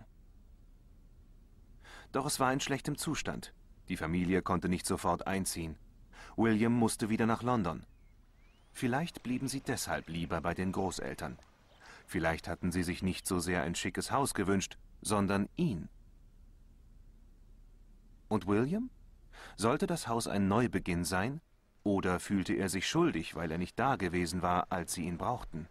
Doch es war in schlechtem Zustand. Die Familie konnte nicht sofort einziehen. William musste wieder nach London. Vielleicht blieben sie deshalb lieber bei den Großeltern. Vielleicht hatten sie sich nicht so sehr ein schickes Haus gewünscht, sondern ihn. Und William? Sollte das Haus ein Neubeginn sein? Oder fühlte er sich schuldig, weil er nicht da gewesen war, als sie ihn brauchten?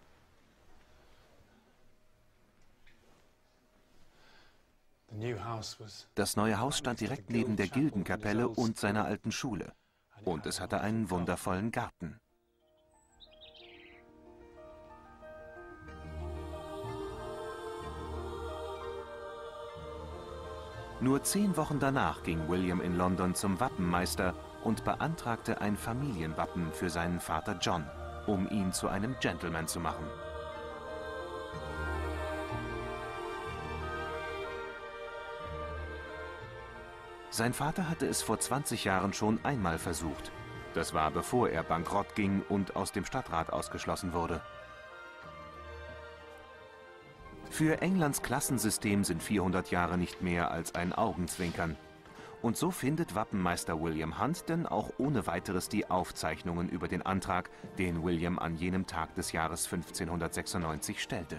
Das neue Haus stand direkt neben der Gildenkapelle und seiner alten Schule. Und es hatte einen wundervollen Garten. Nur zehn Wochen danach ging William in London zum Wappenmeister und beantragte ein Familienwappen für seinen Vater John, um ihn zu einem Gentleman zu machen. Sein Vater hatte es vor zwanzig Jahren schon einmal versucht. Das war bevor er bankrott ging und aus dem Stadtrat ausgeschlossen wurde. Für Englands Klassensystem sind vierhundert Jahre nicht mehr als ein Augenzwinkern. Und so findet Wappenmeister William Hunt denn auch ohne weiteres die Aufzeichnungen über den Antrag, den William an jenem Tag des Jahres fünfzehnhundertsechsundneunzig stellte.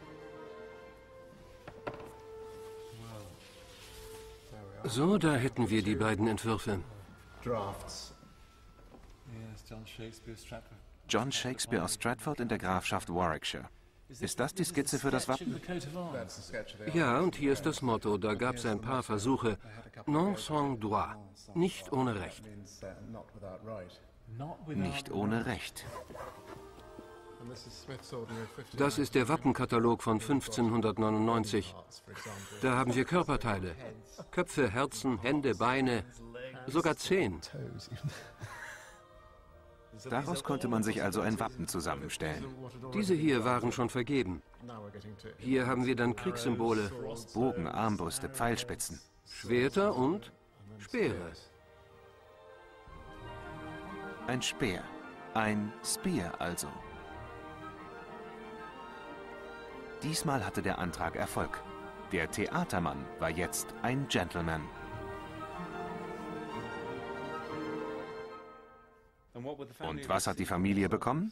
So, da hätten wir die beiden Entwürfe. John Shakespeare aus Stratford in der Grafschaft Warwickshire. Ist das die Skizze für das Wappen? Ja, und hier ist das Motto. Da gab es ein paar Versuche. Non sans droit. Nicht ohne Recht. Nicht ohne Recht. Das ist der Wappenkatalog von fünfzehnhundertneunundneunzig. Da haben wir Körperteile. Köpfe, Herzen, Hände, Beine, sogar Zehen. Daraus konnte man sich also ein Wappen zusammenstellen. Diese hier waren schon vergeben. Hier haben wir dann Kriegssymbole. Bogen, Armbrüste, Pfeilspitzen. Schwerter und Speere. Ein Speer. Ein Spear also. Diesmal hatte der Antrag Erfolg. Der Theatermann war jetzt ein Gentleman. Und was hat die Familie bekommen?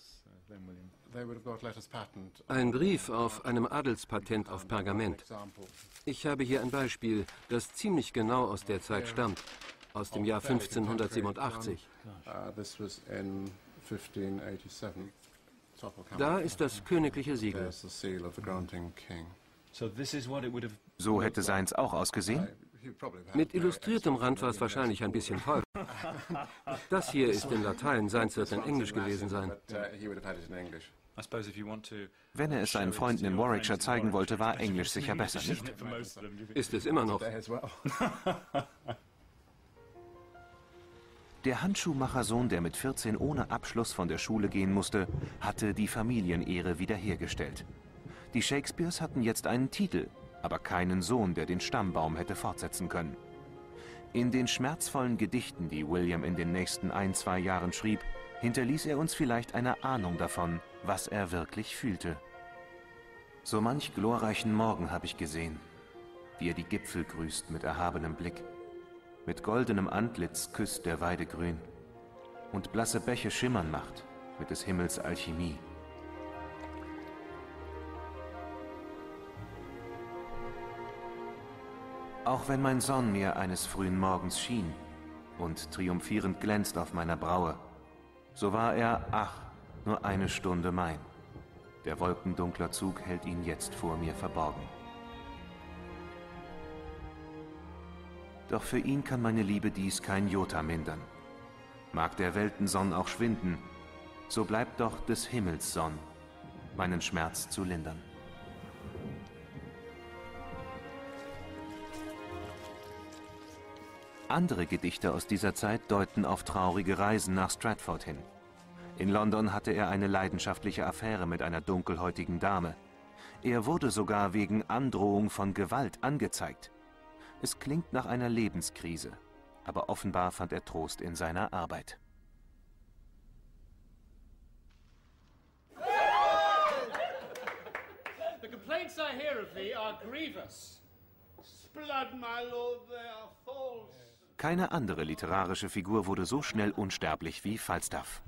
Ein Brief auf einem Adelspatent auf Pergament. Ich habe hier ein Beispiel, das ziemlich genau aus der Zeit stammt, aus dem Jahr fünfzehnhundertsiebenundachtzig. Da ist das königliche Siegel. So hätte seins auch ausgesehen? Mit illustriertem Rand war es wahrscheinlich ein bisschen voll. Das hier ist in Latein, seins wird in Englisch gewesen sein. Wenn er es seinen Freunden in Warwickshire zeigen wollte, war Englisch sicher besser, nicht? Ist es immer noch. Der Handschuhmachersohn, der mit vierzehn ohne Abschluss von der Schule gehen musste, hatte die Familienehre wiederhergestellt. Die Shakespeares hatten jetzt einen Titel, aber keinen Sohn, der den Stammbaum hätte fortsetzen können. In den schmerzvollen Gedichten, die William in den nächsten ein, zwei Jahren schrieb, hinterließ er uns vielleicht eine Ahnung davon, was er wirklich fühlte. So manch glorreichen Morgen habe ich gesehen, wie er die Gipfel grüßt mit erhabenem Blick. Mit goldenem Antlitz küsst der Weide grün und blasse Bäche schimmern macht mit des Himmels Alchemie. Auch wenn mein Sonn mir eines frühen Morgens schien und triumphierend glänzt auf meiner Braue, so war er, ach, nur eine Stunde mein. Der wolkendunkler Zug hält ihn jetzt vor mir verborgen. Doch für ihn kann meine Liebe dies kein Jota mindern. Mag der Weltensonn auch schwinden, so bleibt doch des Himmels Sonn, meinen Schmerz zu lindern. Andere Gedichte aus dieser Zeit deuten auf traurige Reisen nach Stratford hin. In London hatte er eine leidenschaftliche Affäre mit einer dunkelhäutigen Dame. Er wurde sogar wegen Androhung von Gewalt angezeigt. Es klingt nach einer Lebenskrise, aber offenbar fand er Trost in seiner Arbeit. The complaints I hear of thee are grievous. Sblood, my lord, they are false. Keine andere literarische Figur wurde so schnell unsterblich wie Falstaff.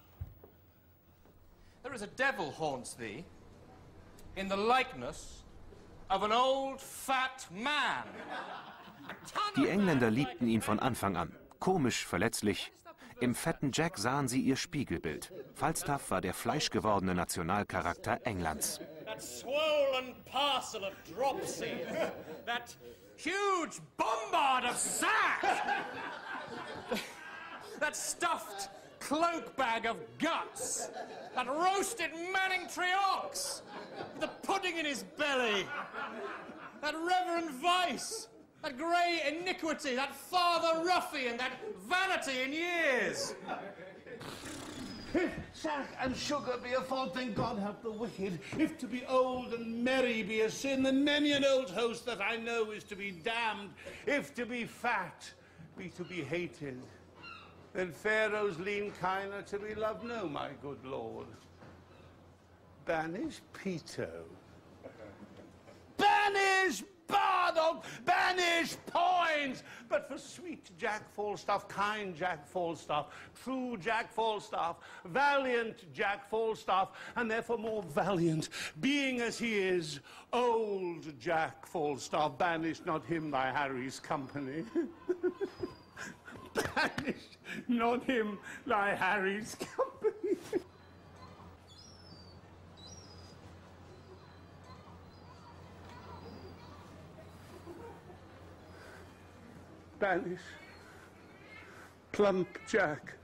There is a devil haunts thee in the likeness of an old fat man. Die Engländer liebten ihn von Anfang an. Komisch, verletzlich. Im fetten Jack sahen sie ihr Spiegelbild. Falstaff war der fleischgewordene Nationalcharakter Englands. That swollen parcel of dropsy. That huge bombard of sack. That stuffed cloak bag of guts. That roasted Manningtree ox. With the pudding in his belly. That reverend vice. That grey iniquity, that father ruffian, that vanity in years. If sack and sugar be a fault, then God help the wicked. If to be old and merry be a sin, then many an old host that I know is to be damned. If to be fat be to be hated, then Pharaoh's lean kine are to be loved. No, my good lord. Banish Peto. Banish Bardock, banish Poins! But for sweet Jack Falstaff, kind Jack Falstaff, true Jack Falstaff, valiant Jack Falstaff, and therefore more valiant, being as he is, old Jack Falstaff, banish not him thy Harry's company. Banish not him thy Harry's company. Banish plump Jack.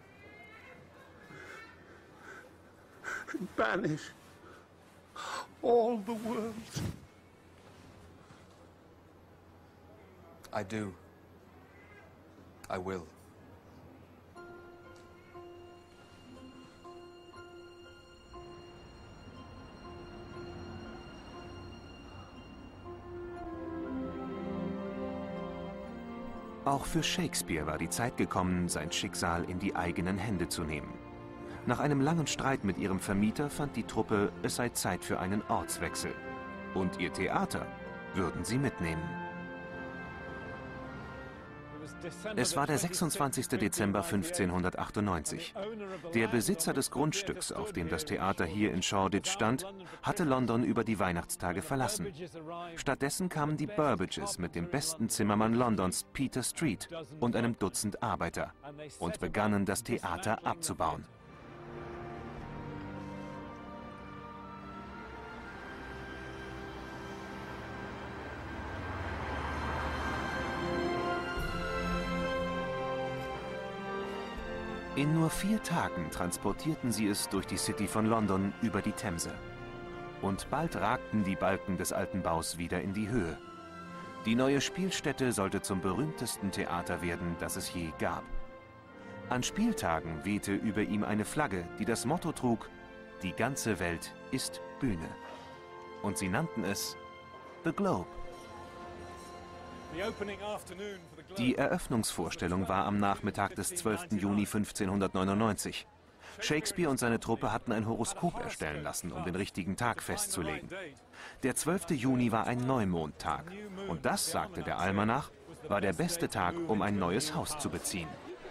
Banish all the world. I do. I will. Auch für Shakespeare war die Zeit gekommen, sein Schicksal in die eigenen Hände zu nehmen. Nach einem langen Streit mit ihrem Vermieter fand die Truppe, es sei Zeit für einen Ortswechsel. Und ihr Theater würden sie mitnehmen. Es war der sechsundzwanzigste Dezember fünfzehnhundertachtundneunzig. Der Besitzer des Grundstücks, auf dem das Theater hier in Shoreditch stand, hatte London über die Weihnachtstage verlassen. Stattdessen kamen die Burbages mit dem besten Zimmermann Londons, Peter Street, und einem Dutzend Arbeiter und begannen, das Theater abzubauen. In nur vier Tagen transportierten sie es durch die City von London über die Themse. Und bald ragten die Balken des alten Baus wieder in die Höhe. Die neue Spielstätte sollte zum berühmtesten Theater werden, das es je gab. An Spieltagen wehte über ihm eine Flagge, die das Motto trug: Die ganze Welt ist Bühne. Und sie nannten es The Globe. Die Eröffnungsvorstellung war am Nachmittag des zwölften Juni fünfzehnhundertneunundneunzig. Shakespeare und seine Truppe hatten ein Horoskop erstellen lassen, um den richtigen Tag festzulegen. Der zwölfte Juni war ein Neumondtag. Und das, sagte der Almanach, war der beste Tag, um ein neues Haus zu beziehen.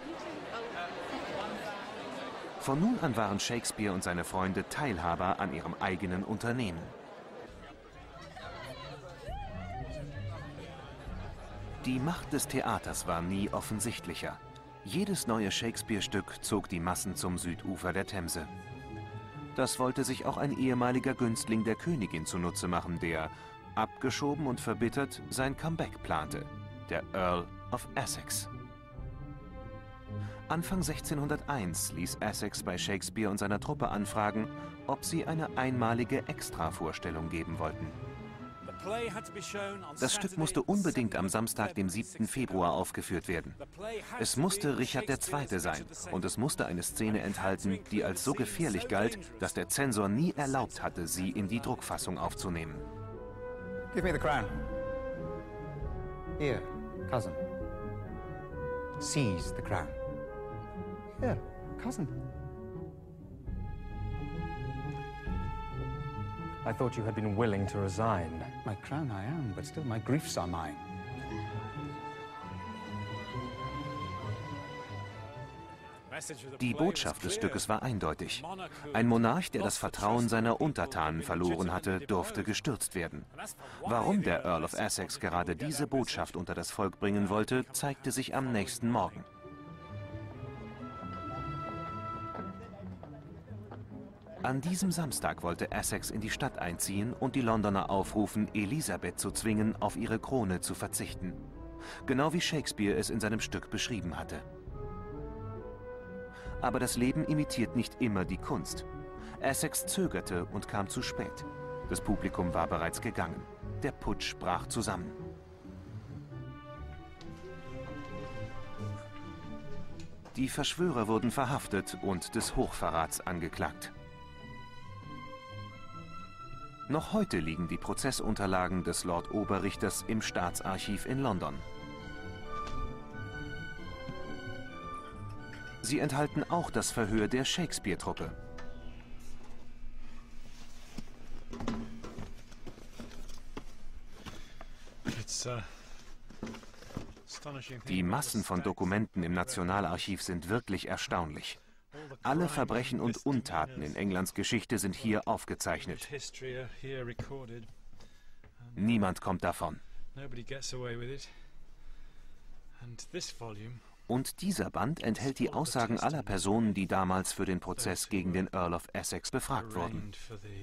Von nun an waren Shakespeare und seine Freunde Teilhaber an ihrem eigenen Unternehmen. Die Macht des Theaters war nie offensichtlicher. Jedes neue Shakespeare-Stück zog die Massen zum Südufer der Themse. Das wollte sich auch ein ehemaliger Günstling der Königin zunutze machen, der, abgeschoben und verbittert, sein Comeback plante, der Earl of Essex. Anfang sechzehnhunderteins ließ Essex bei Shakespeare und seiner Truppe anfragen, ob sie eine einmalige Extravorstellung geben wollten. Das Stück musste unbedingt am Samstag, dem siebten Februar, aufgeführt werden. Es musste Richard der Zweite sein und es musste eine Szene enthalten, die als so gefährlich galt, dass der Zensor nie erlaubt hatte, sie in die Druckfassung aufzunehmen. Give me the crown. Here, cousin. Seize the crown. Here, cousin. I thought you had been willing to resign. My crown I am, but still my griefs are mine. Die Botschaft des Stückes war eindeutig. Ein Monarch, der das Vertrauen seiner Untertanen verloren hatte, durfte gestürzt werden. Warum der Earl of Essex gerade diese Botschaft unter das Volk bringen wollte, zeigte sich am nächsten Morgen. An diesem Samstag wollte Essex in die Stadt einziehen und die Londoner aufrufen, Elisabeth zu zwingen, auf ihre Krone zu verzichten. Genau wie Shakespeare es in seinem Stück beschrieben hatte. Aber das Leben imitiert nicht immer die Kunst. Essex zögerte und kam zu spät. Das Publikum war bereits gegangen. Der Putsch brach zusammen. Die Verschwörer wurden verhaftet und des Hochverrats angeklagt. Noch heute liegen die Prozessunterlagen des Lord Oberrichters im Staatsarchiv in London. Sie enthalten auch das Verhör der Shakespeare-Truppe. Die Massen von Dokumenten im Nationalarchiv sind wirklich erstaunlich. Alle Verbrechen und Untaten in Englands Geschichte sind hier aufgezeichnet. Niemand kommt davon. Und dieser Band enthält die Aussagen aller Personen, die damals für den Prozess gegen den Earl of Essex befragt wurden.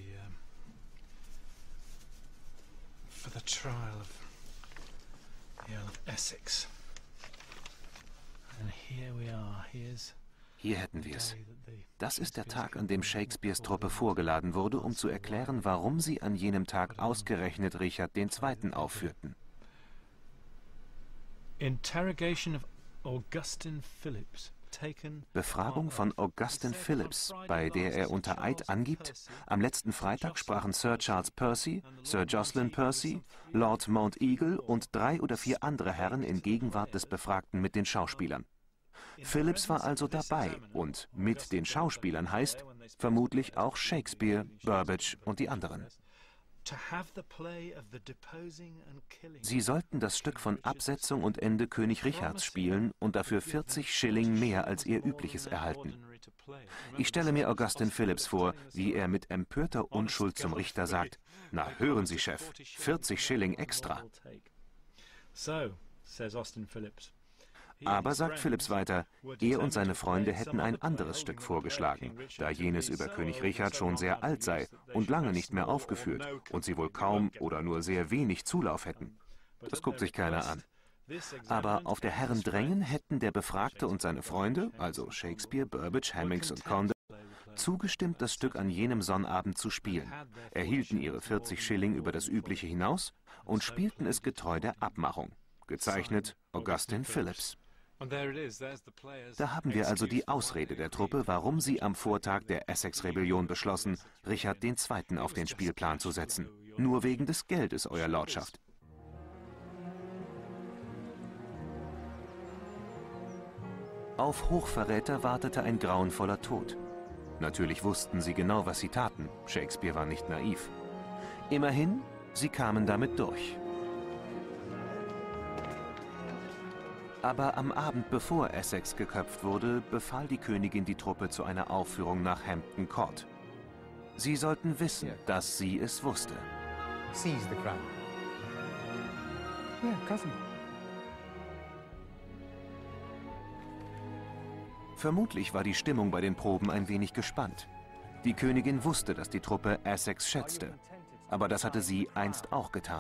Hier hätten wir es. Das ist der Tag, an dem Shakespeares Truppe vorgeladen wurde, um zu erklären, warum sie an jenem Tag ausgerechnet Richard den Zweiten aufführten. Interrogation of Augustine Phillips. Befragung von Augustin Phillips, bei der er unter Eid angibt, am letzten Freitag sprachen Sir Charles Percy, Sir Jocelyn Percy, Lord Mount Eagle und drei oder vier andere Herren in Gegenwart des Befragten mit den Schauspielern. Phillips war also dabei und mit den Schauspielern heißt vermutlich auch Shakespeare, Burbage und die anderen. Sie sollten das Stück von Absetzung und Ende König Richards spielen und dafür vierzig Schilling mehr als ihr übliches erhalten. Ich stelle mir Augustin Phillips vor, wie er mit empörter Unschuld zum Richter sagt: Na, hören Sie, Chef, vierzig Schilling extra. Aber, sagt Phillips weiter, er und seine Freunde hätten ein anderes Stück vorgeschlagen, da jenes über König Richard schon sehr alt sei und lange nicht mehr aufgeführt und sie wohl kaum oder nur sehr wenig Zulauf hätten. Das guckt sich keiner an. Aber auf der Herren Drängen hätten der Befragte und seine Freunde, also Shakespeare, Burbage, Hemmings und Condell, zugestimmt, das Stück an jenem Sonnabend zu spielen, erhielten ihre vierzig Schilling über das Übliche hinaus und spielten es getreu der Abmachung. Gezeichnet Augustin Phillips. Da haben wir also die Ausrede der Truppe, warum sie am Vortag der Essex-Rebellion beschlossen, Richard der Zweite auf den Spielplan zu setzen. Nur wegen des Geldes, Euer Lordschaft. Auf Hochverräter wartete ein grauenvoller Tod. Natürlich wussten sie genau, was sie taten. Shakespeare war nicht naiv. Immerhin, sie kamen damit durch. Aber am Abend bevor Essex geköpft wurde, befahl die Königin die Truppe zu einer Aufführung nach Hampton Court. Sie sollten wissen, dass sie es wusste. Seize the crown. Yeah, cousin. Vermutlich war die Stimmung bei den Proben ein wenig gespannt. Die Königin wusste, dass die Truppe Essex schätzte, aber das hatte sie einst auch getan.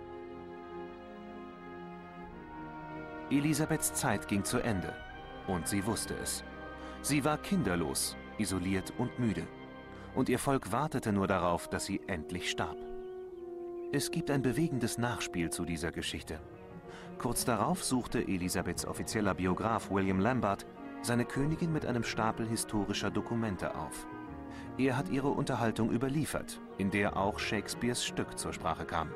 Elisabeths Zeit ging zu Ende und sie wusste es. Sie war kinderlos, isoliert und müde. Und ihr Volk wartete nur darauf, dass sie endlich starb. Es gibt ein bewegendes Nachspiel zu dieser Geschichte. Kurz darauf suchte Elisabeths offizieller Biograf William Lambert seine Königin mit einem Stapel historischer Dokumente auf. Er hat ihre Unterhaltung überliefert, in der auch Shakespeares Stück zur Sprache kam.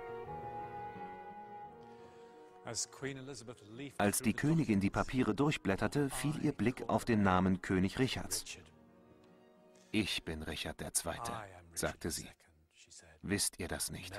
Als die Königin die Papiere durchblätterte, fiel ihr Blick auf den Namen König Richards. »Ich bin Richard der Zweite«, sagte sie. »Wisst ihr das nicht?«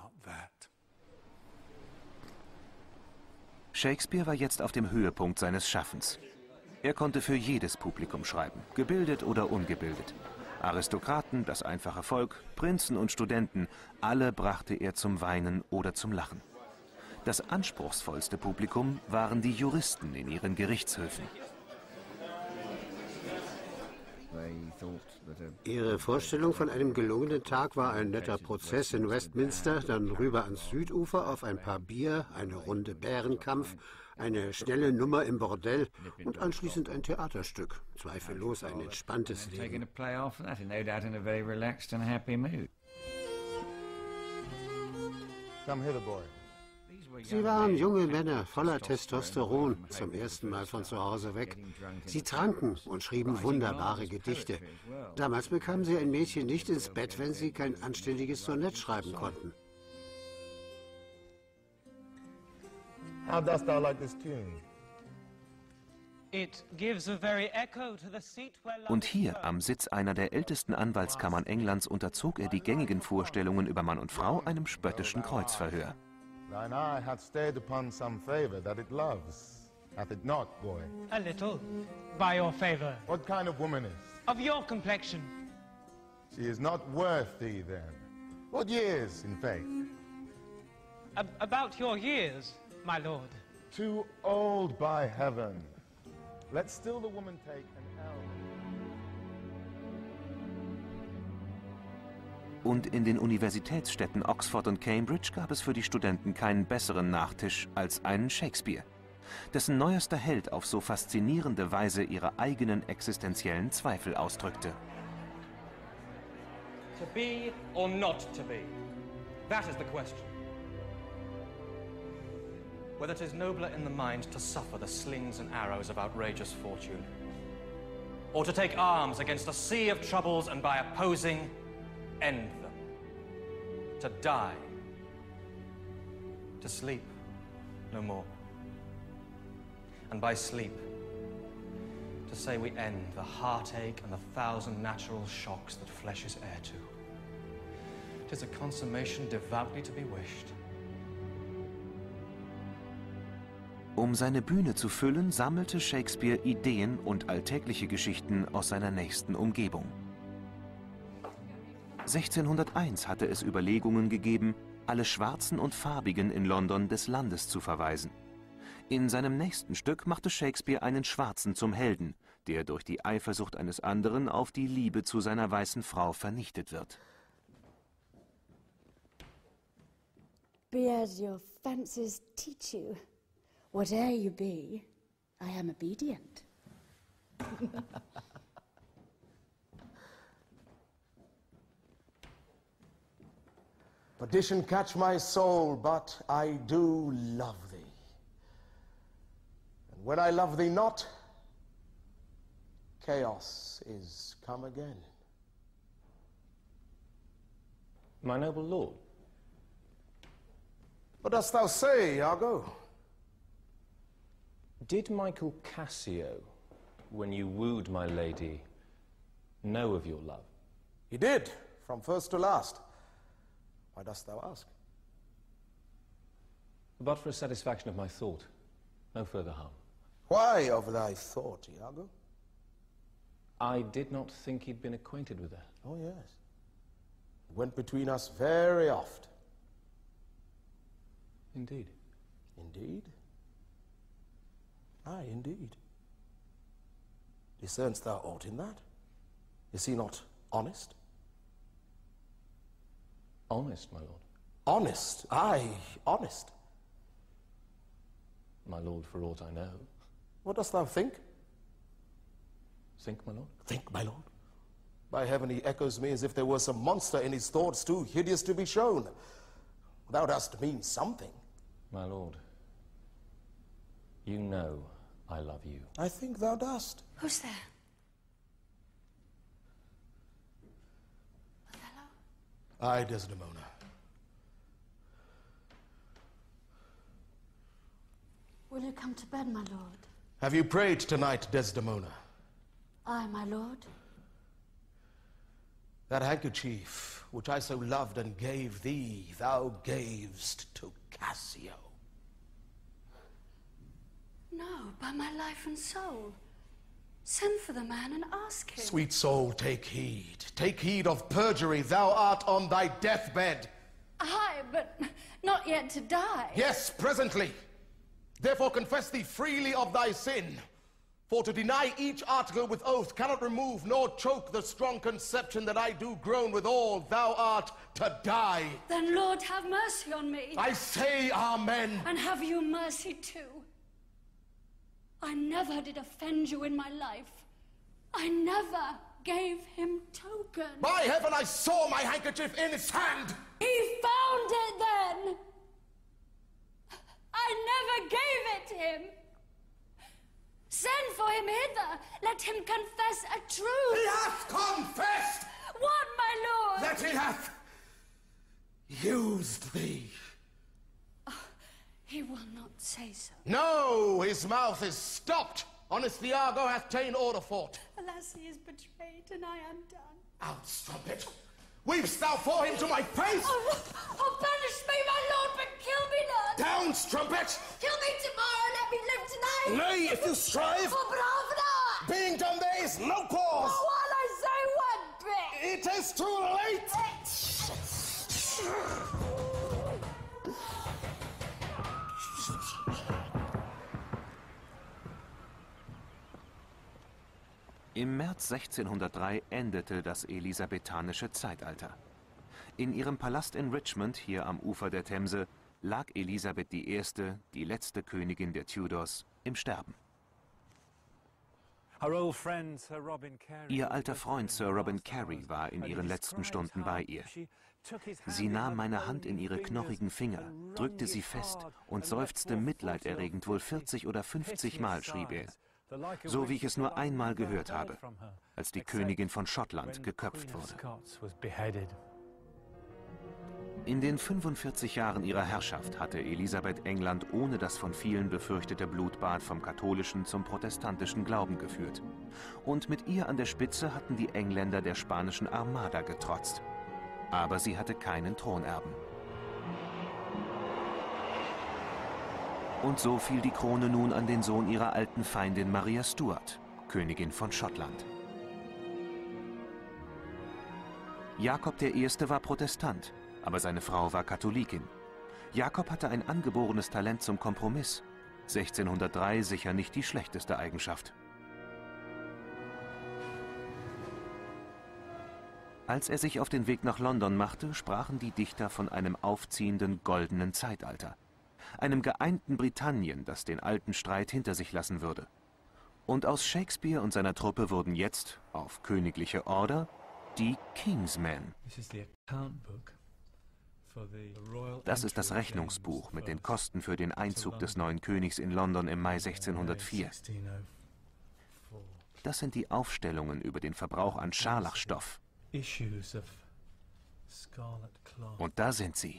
Shakespeare war jetzt auf dem Höhepunkt seines Schaffens. Er konnte für jedes Publikum schreiben, gebildet oder ungebildet. Aristokraten, das einfache Volk, Prinzen und Studenten, alle brachte er zum Weinen oder zum Lachen. Das anspruchsvollste Publikum waren die Juristen in ihren Gerichtshöfen. Ihre Vorstellung von einem gelungenen Tag war ein netter Prozess in Westminster, dann rüber ans Südufer auf ein paar Bier, eine Runde Bärenkampf, eine schnelle Nummer im Bordell und anschließend ein Theaterstück. Zweifellos ein entspanntes Leben. Come hither, boy. Sie waren junge Männer voller Testosteron, zum ersten Mal von zu Hause weg. Sie tranken und schrieben wunderbare Gedichte. Damals bekamen sie ein Mädchen nicht ins Bett, wenn sie kein anständiges Sonett schreiben konnten. How dost thou like this tune? Und hier, am Sitz einer der ältesten Anwaltskammern Englands, unterzog er die gängigen Vorstellungen über Mann und Frau einem spöttischen Kreuzverhör. Thine eye hath stayed upon some favor that it loves, hath it not, boy? A little, by your favor. What kind of woman is? Of your complexion. She is not worth thee, then. What years, in faith? Ab about your years, my lord. Too old, by heaven. Let still the woman take an elm. Und in den Universitätsstädten Oxford und Cambridge gab es für die Studenten keinen besseren Nachtisch als einen Shakespeare, dessen neuester Held auf so faszinierende Weise ihre eigenen existenziellen Zweifel ausdrückte. To be or not to be? That is the question. whether 'tis nobler in the mind to suffer the slings and arrows of outrageous fortune, or to take arms against a sea of troubles and by opposing end them, to die, to sleep no more, and by sleep to say we end the heartache and the thousand natural shocks that flesh is heir to. 'Tis a consummation devoutly to be wished. Um seine Bühne zu füllen, sammelte Shakespeare Ideen und alltägliche Geschichten aus seiner nächsten Umgebung. sechzehnhunderteins hatte es Überlegungen gegeben, alle Schwarzen und Farbigen in London des Landes zu verweisen. In seinem nächsten Stück machte Shakespeare einen Schwarzen zum Helden, der durch die Eifersucht eines anderen auf die Liebe zu seiner weißen Frau vernichtet wird. Be as your fancies teach you. Whate'er you be, I am obedient. Perdition catch my soul, but I do love thee. And when I love thee not, chaos is come again. My noble lord. What dost thou say, Iago? Did Michael Cassio, when you wooed my lady, know of your love? He did, from first to last. Why dost thou ask? But for a satisfaction of my thought, no further harm. Why of thy thought, Iago? I did not think he'd been acquainted with her. Oh, yes. It went between us very oft. Indeed. Indeed? Aye, indeed. Discernst thou aught in that? Is he not honest? Honest, my lord. Honest? Aye, honest. My lord, for aught I know. What dost thou think? Think, my lord? Think, my lord? By heaven, he echoes me as if there were some monster in his thoughts too hideous to be shown. Thou dost mean something. My lord, you know I love you. I think thou dost. Who's there? Aye, Desdemona. Will you come to bed, my lord? Have you prayed tonight, Desdemona? Aye, my lord. That handkerchief, which I so loved and gave thee, thou gavest to Cassio. No, by my life and soul. Send for the man and ask him. Sweet soul, take heed. Take heed of perjury. Thou art on thy deathbed. Aye, but not yet to die. Yes, presently. Therefore confess thee freely of thy sin. For to deny each article with oath cannot remove nor choke the strong conception that I do groan withal. Thou art to die. Then, Lord, have mercy on me. I say amen. And have you mercy too. I never did offend you in my life. I never gave him token. By heaven, I saw my handkerchief in his hand. He found it then. I never gave it to him. Send for him hither. Let him confess a truth. He hath confessed. What, my lord? That he hath used thee. He will not say so. No, his mouth is stopped. Honest Iago hath ta'en order for it. Alas, he is betrayed, and I am done. Out, strumpet. Weepst thou for him to my face? Oh, oh, punish me, my lord, but kill me not. Down, strumpet. Kill me tomorrow, let me live tonight. Nay, if you strive. For but half an hour. Being done, there is no pause. Oh, while I say one bit. It is too late. Im März sechzehnhundertdrei endete das elisabethanische Zeitalter. In ihrem Palast in Richmond, hier am Ufer der Themse, lag Elisabeth die Erste, die letzte Königin der Tudors, im Sterben. Ihr alter Freund Sir Robin Carey war in ihren letzten Stunden bei ihr. Sie nahm meine Hand in ihre knorrigen Finger, drückte sie fest und seufzte mitleiderregend wohl vierzig oder fünfzig Mal, schrieb er. So wie ich es nur einmal gehört habe, als die Königin von Schottland geköpft wurde. In den fünfundvierzig Jahren ihrer Herrschaft hatte Elisabeth England ohne das von vielen befürchtete Blutbad vom katholischen zum protestantischen Glauben geführt. Und mit ihr an der Spitze hatten die Engländer der spanischen Armada getrotzt. Aber sie hatte keinen Thronerben. Und so fiel die Krone nun an den Sohn ihrer alten Feindin Maria Stuart, Königin von Schottland. Jakob der Erste war Protestant, aber seine Frau war Katholikin. Jakob hatte ein angeborenes Talent zum Kompromiss. sechzehnhundertdrei sicher nicht die schlechteste Eigenschaft. Als er sich auf den Weg nach London machte, sprachen die Dichter von einem aufziehenden goldenen Zeitalter. Einem geeinten Britannien, das den alten Streit hinter sich lassen würde. Und aus Shakespeare und seiner Truppe wurden jetzt, auf königliche Order, die Kingsmen. Das ist das Rechnungsbuch mit den Kosten für den Einzug des neuen Königs in London im Mai sechzehnhundertvier. Das sind die Aufstellungen über den Verbrauch an Scharlachstoff. Und da sind sie.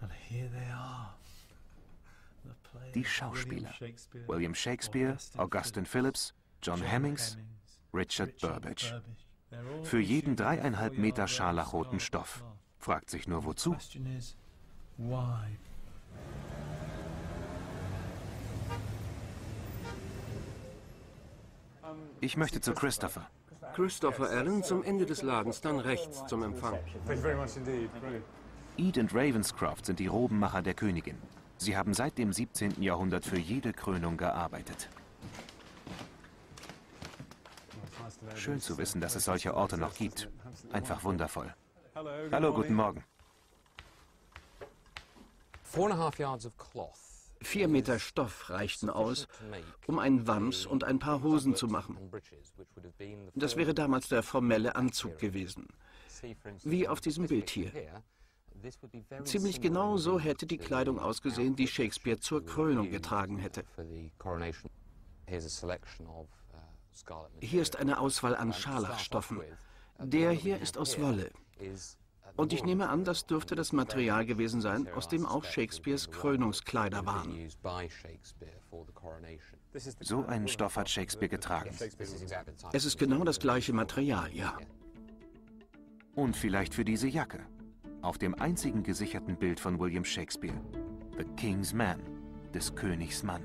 Die Schauspieler. William Shakespeare, Augustin Phillips, John Hemmings, Richard Burbage. Für jeden dreieinhalb Meter scharlachroten Stoff. Fragt sich nur, wozu? Ich möchte zu Christopher. Christopher Allen zum Ende des Ladens, dann rechts zum Empfang. Ede und Ravenscroft sind die Robenmacher der Königin. Sie haben seit dem siebzehnten Jahrhundert für jede Krönung gearbeitet. Schön zu wissen, dass es solche Orte noch gibt. Einfach wundervoll. Hallo, guten Morgen. Vier Meter Stoff reichten aus, um einen Wams und ein paar Hosen zu machen. Das wäre damals der formelle Anzug gewesen. Wie auf diesem Bild hier. Ziemlich genau so hätte die Kleidung ausgesehen, die Shakespeare zur Krönung getragen hätte. Hier ist eine Auswahl an Scharlachstoffen. Der hier ist aus Wolle. Und ich nehme an, das dürfte das Material gewesen sein, aus dem auch Shakespeares Krönungskleider waren. So einen Stoff hat Shakespeare getragen. Es ist genau das gleiche Material, ja. Und vielleicht für diese Jacke. Auf dem einzigen gesicherten Bild von William Shakespeare. The King's Man, des Königs Mann.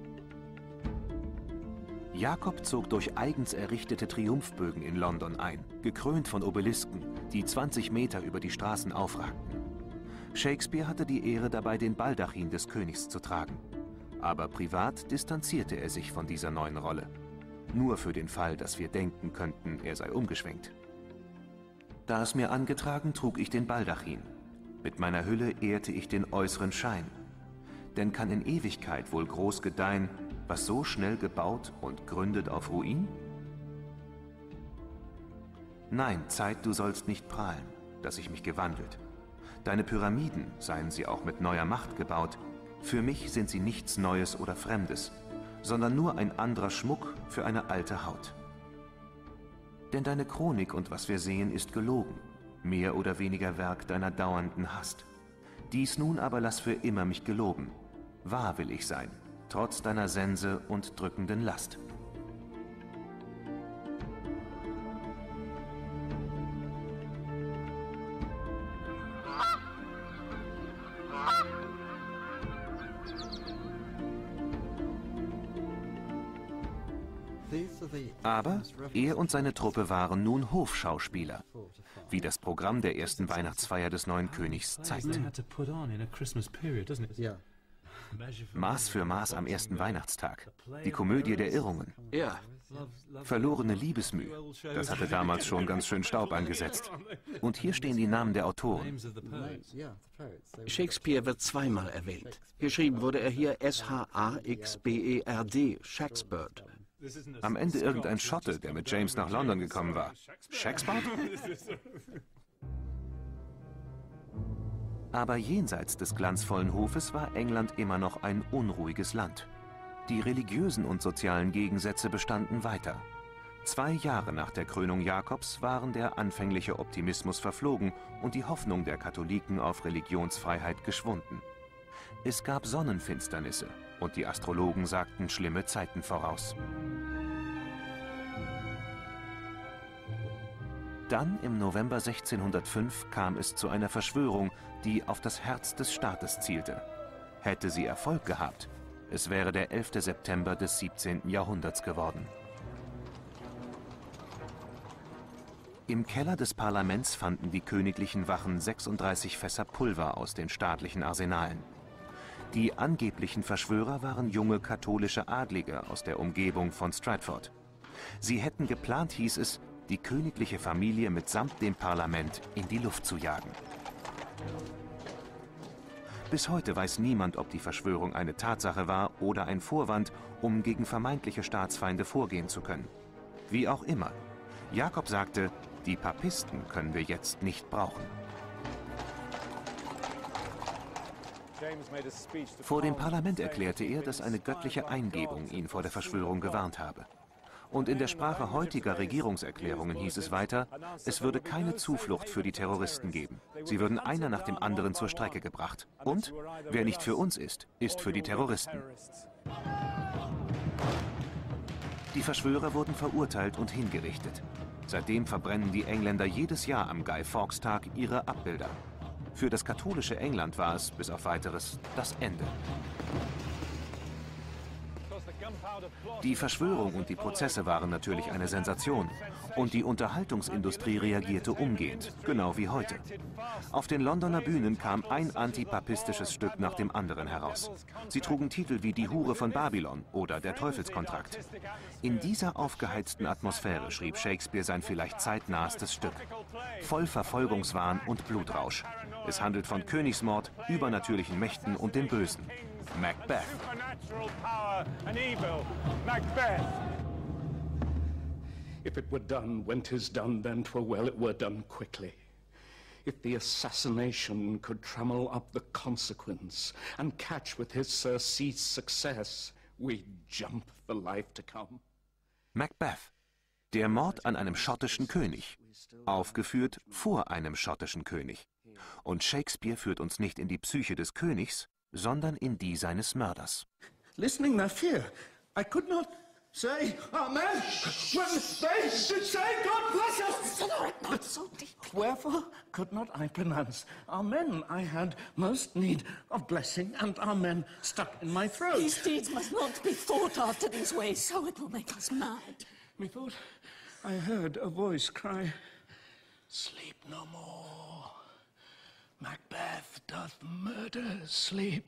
Jakob zog durch eigens errichtete Triumphbögen in London ein, gekrönt von Obelisken, die zwanzig Meter über die Straßen aufragten. Shakespeare hatte die Ehre dabei, den Baldachin des Königs zu tragen. Aber privat distanzierte er sich von dieser neuen Rolle. Nur für den Fall, dass wir denken könnten, er sei umgeschwenkt. Da es mir angetragen, trug ich den Baldachin. Mit meiner Hülle ehrte ich den äußeren Schein. Denn kann in Ewigkeit wohl groß gedeihen, was so schnell gebaut und gründet auf Ruin? Nein, Zeit, du sollst nicht prahlen, dass ich mich gewandelt. Deine Pyramiden, seien sie auch mit neuer Macht gebaut, für mich sind sie nichts Neues oder Fremdes, sondern nur ein anderer Schmuck für eine alte Haut. Denn deine Chronik und was wir sehen, ist gelogen, mehr oder weniger Werk deiner dauernden Hast. Dies nun aber lass für immer mich geloben. Wahr will ich sein, trotz deiner Sense und drückenden Last. Aber er und seine Truppe waren nun Hofschauspieler, wie das Programm der ersten Weihnachtsfeier des neuen Königs zeigt. Maß für Maß am ersten Weihnachtstag. Die Komödie der Irrungen. Ja. Verlorene Liebesmüh. Das hatte damals schon ganz schön Staub angesetzt. Und hier stehen die Namen der Autoren. Shakespeare wird zweimal erwähnt. Geschrieben wurde er hier S H A X B E R D, Shaxpert. Am Ende irgendein Schotte, der mit James nach London gekommen war. Shakespeare? Aber jenseits des glanzvollen Hofes war England immer noch ein unruhiges Land. Die religiösen und sozialen Gegensätze bestanden weiter. Zwei Jahre nach der Krönung Jakobs waren der anfängliche Optimismus verflogen und die Hoffnung der Katholiken auf Religionsfreiheit geschwunden. Es gab Sonnenfinsternisse und die Astrologen sagten schlimme Zeiten voraus. Dann im November sechzehnhundertfünf kam es zu einer Verschwörung, die auf das Herz des Staates zielte. Hätte sie Erfolg gehabt, es wäre der elfte September des siebzehnten Jahrhunderts geworden. Im Keller des Parlaments fanden die königlichen Wachen sechsunddreißig Fässer Pulver aus den staatlichen Arsenalen. Die angeblichen Verschwörer waren junge katholische Adlige aus der Umgebung von Stratford. Sie hätten geplant, hieß es, die königliche Familie mitsamt dem Parlament in die Luft zu jagen. Bis heute weiß niemand, ob die Verschwörung eine Tatsache war oder ein Vorwand, um gegen vermeintliche Staatsfeinde vorgehen zu können. Wie auch immer, Jakob sagte, die Papisten können wir jetzt nicht brauchen. Vor dem Parlament erklärte er, dass eine göttliche Eingebung ihn vor der Verschwörung gewarnt habe. Und in der Sprache heutiger Regierungserklärungen hieß es weiter, es würde keine Zuflucht für die Terroristen geben. Sie würden einer nach dem anderen zur Strecke gebracht. Und wer nicht für uns ist, ist für die Terroristen. Die Verschwörer wurden verurteilt und hingerichtet. Seitdem verbrennen die Engländer jedes Jahr am Guy-Fawkes-Tag ihre Abbilder. Für das katholische England war es, bis auf Weiteres, das Ende. Die Verschwörung und die Prozesse waren natürlich eine Sensation. Und die Unterhaltungsindustrie reagierte umgehend, genau wie heute. Auf den Londoner Bühnen kam ein antipapistisches Stück nach dem anderen heraus. Sie trugen Titel wie Die Hure von Babylon oder Der Teufelskontrakt. In dieser aufgeheizten Atmosphäre schrieb Shakespeare sein vielleicht zeitnahestes Stück. Voll Verfolgungswahn und Blutrausch. Es handelt von Königsmord, übernatürlichen Mächten und dem Bösen. Macbeth. If it were done when 'tis done, then 'twere well it were done quickly. If the assassination could trammel up the consequence and catch with his surcease success, we'd jump the life to come. Macbeth. Der Mord an einem schottischen König. Aufgeführt vor einem schottischen König. Und Shakespeare führt uns nicht in die Psyche des Königs, sondern in die seines Mörders. Listening now fear, I could not say Amen when they should say God bless us. Celebrate not so deep. Wherefore could not I pronounce Amen? I had most need of blessing, and Amen stuck in my throat. These deeds must not be thought after these ways, so it will make us mad. Methought I heard a voice cry, sleep no more. Macbeth doth murder sleep.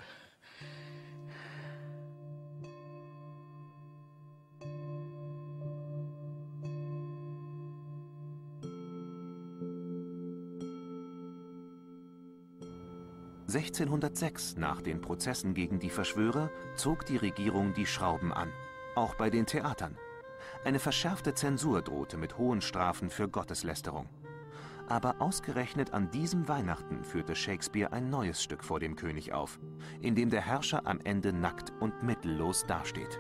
sechzehnhundertsechs, nach den Prozessen gegen die Verschwörer, zog die Regierung die Schrauben an, auch bei den Theatern. Eine verschärfte Zensur drohte mit hohen Strafen für Gotteslästerung. Aber ausgerechnet an diesem Weihnachten führte Shakespeare ein neues Stück vor dem König auf, in dem der Herrscher am Ende nackt und mittellos dasteht.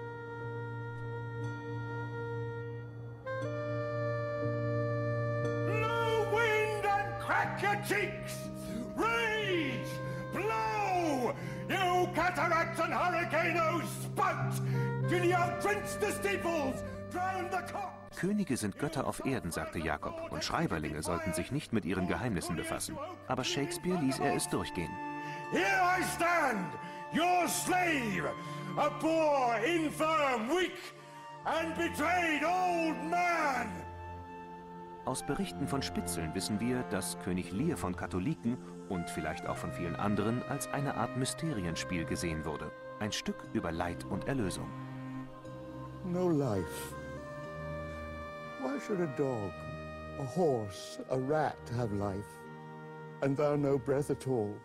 Blow wind and crack your cheeks! Rage! Blow! You cataracts and hurricanes, spout! Till you have drenched the steeples, drowned the cocks! Könige sind Götter auf Erden, sagte Jakob, und Schreiberlinge sollten sich nicht mit ihren Geheimnissen befassen. Aber Shakespeare ließ er es durchgehen. Here I stand, your slave, a poor, infirm, weak and betrayed old man. Aus Berichten von Spitzeln wissen wir, dass König Lear von Katholiken und vielleicht auch von vielen anderen als eine Art Mysterienspiel gesehen wurde. Ein Stück über Leid und Erlösung. No life. Why should a dog, a horse, a rat have life, and thou no breath at all?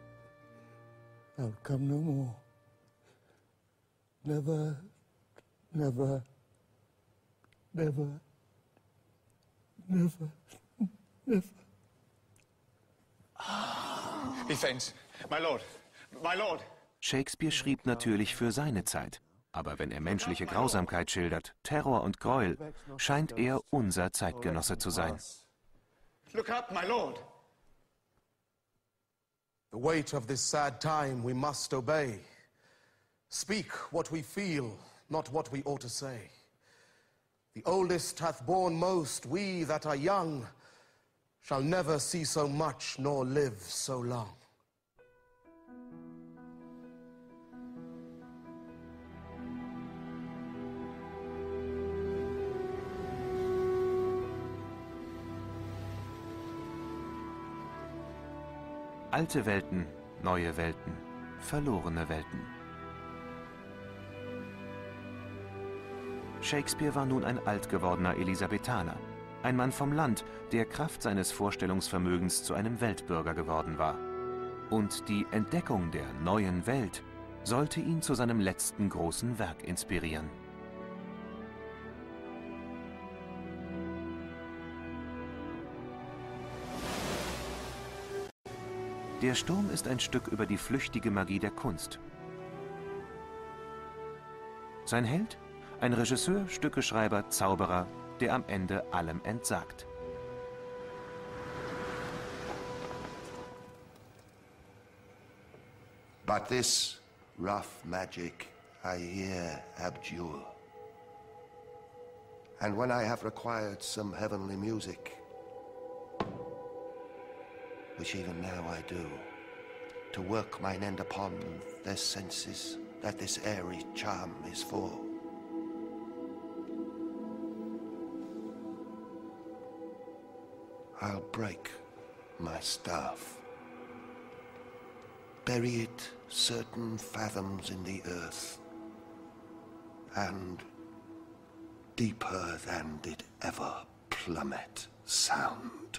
Thou'lt come no more. Never, Never, never, never, never. He faints. My lord, my lord. Shakespeare schrieb natürlich für seine Zeit. Aber wenn er menschliche Grausamkeit schildert, Terror und Gräuel, scheint er unser Zeitgenosse zu sein. Look up, my lord. The weight of this sad time we must obey. Speak what we feel, not what we ought to say. The oldest hath borne most, we that are young shall never see so much nor live so long. Alte Welten, neue Welten, verlorene Welten. Shakespeare war nun ein alt gewordener Elisabethaner, ein Mann vom Land, der Kraft seines Vorstellungsvermögens zu einem Weltbürger geworden war. Und die Entdeckung der neuen Welt sollte ihn zu seinem letzten großen Werk inspirieren. Der Sturm ist ein Stück über die flüchtige Magie der Kunst. Sein Held? Ein Regisseur, Stückeschreiber, Zauberer, der am Ende allem entsagt. But this rough magic I here abjure. And when I have required some heavenly music, which even now I do, to work mine end upon their senses, that this airy charm is for. I'll break my staff, bury it certain fathoms in the earth, and deeper than did ever plummet sound.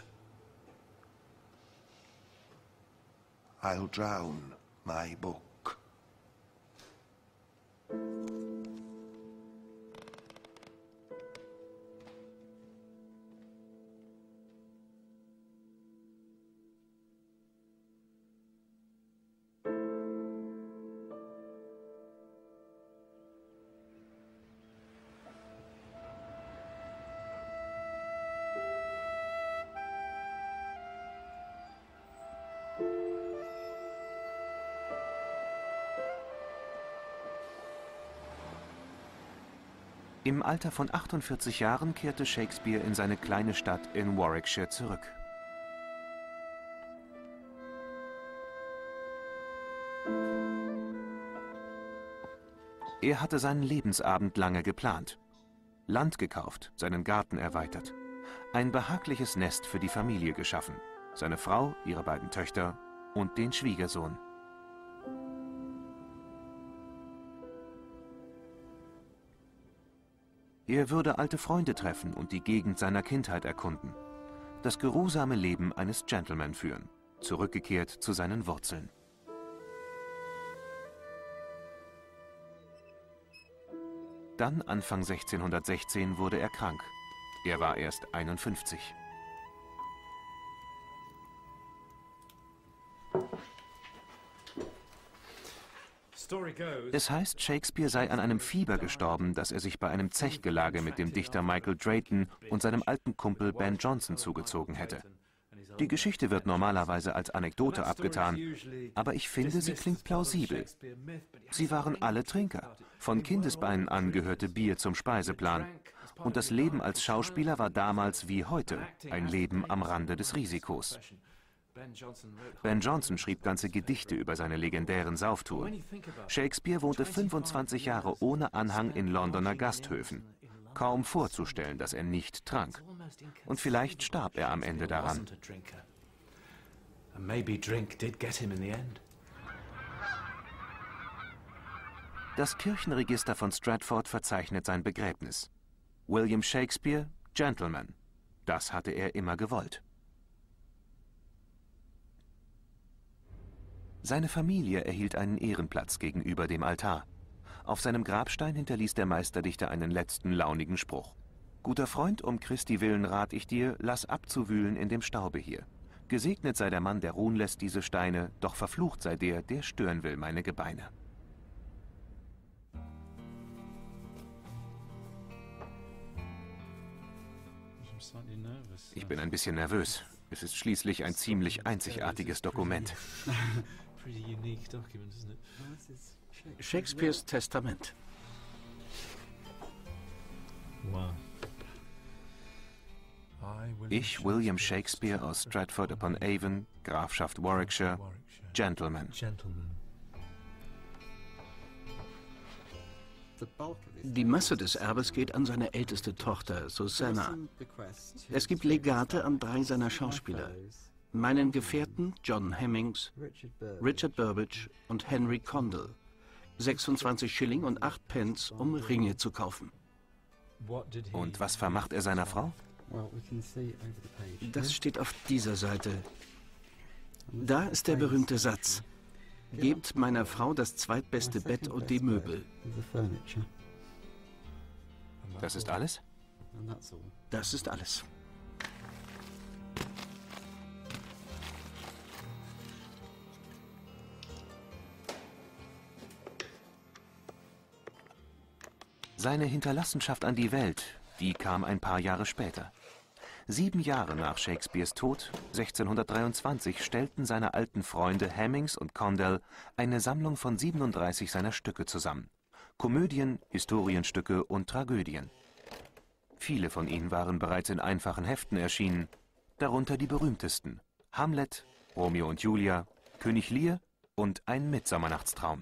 I'll drown my book. Im Alter von achtundvierzig Jahren kehrte Shakespeare in seine kleine Stadt in Warwickshire zurück. Er hatte seinen Lebensabend lange geplant. Land gekauft, seinen Garten erweitert, ein behagliches Nest für die Familie geschaffen, seine Frau, ihre beiden Töchter und den Schwiegersohn. Er würde alte Freunde treffen und die Gegend seiner Kindheit erkunden. Das geruhsame Leben eines Gentleman führen, zurückgekehrt zu seinen Wurzeln. Dann, Anfang sechzehnhundertsechzehn, wurde er krank. Er war erst einundfünfzig. Es heißt, Shakespeare sei an einem Fieber gestorben, das er sich bei einem Zechgelage mit dem Dichter Michael Drayton und seinem alten Kumpel Ben Jonson zugezogen hätte. Die Geschichte wird normalerweise als Anekdote abgetan, aber ich finde, sie klingt plausibel. Sie waren alle Trinker. Von Kindesbeinen an gehörte Bier zum Speiseplan. Und das Leben als Schauspieler war damals wie heute ein Leben am Rande des Risikos. Ben Jonson schrieb ganze Gedichte über seine legendären Sauftouren. Shakespeare wohnte fünfundzwanzig Jahre ohne Anhang in Londoner Gasthöfen. Kaum vorzustellen, dass er nicht trank. Und vielleicht starb er am Ende daran. Das Kirchenregister von Stratford verzeichnet sein Begräbnis. William Shakespeare, Gentleman. Das hatte er immer gewollt. Seine Familie erhielt einen Ehrenplatz gegenüber dem Altar. Auf seinem Grabstein hinterließ der Meisterdichter einen letzten launigen Spruch. Guter Freund, um Christi willen rat ich dir, lass abzuwühlen in dem Staube hier. Gesegnet sei der Mann, der ruhen lässt diese Steine, doch verflucht sei der, der stören will meine Gebeine. Ich bin ein bisschen nervös. Es ist schließlich ein ziemlich einzigartiges Dokument. Shakespeares Testament. Ich, William Shakespeare aus Stratford-upon-Avon, Grafschaft Warwickshire, Gentleman. Die Masse des Erbes geht an seine älteste Tochter, Susanna. Es gibt Legate an drei seiner Schauspieler. Meinen Gefährten John Hemmings, Richard Burbage und Henry Condell. sechsundzwanzig Schilling und acht Pence, um Ringe zu kaufen. Und was vermacht er seiner Frau? Das steht auf dieser Seite. Da ist der berühmte Satz. Gebt meiner Frau das zweitbeste Bett und die Möbel. Das ist alles? Das ist alles. Seine Hinterlassenschaft an die Welt, die kam ein paar Jahre später. Sieben Jahre nach Shakespeares Tod, sechzehnhundertdreiundzwanzig, stellten seine alten Freunde Hemmings und Condell eine Sammlung von siebenunddreißig seiner Stücke zusammen. Komödien, Historienstücke und Tragödien. Viele von ihnen waren bereits in einfachen Heften erschienen, darunter die berühmtesten: Hamlet, Romeo und Julia, König Lear und Ein Mittsommernachtstraum.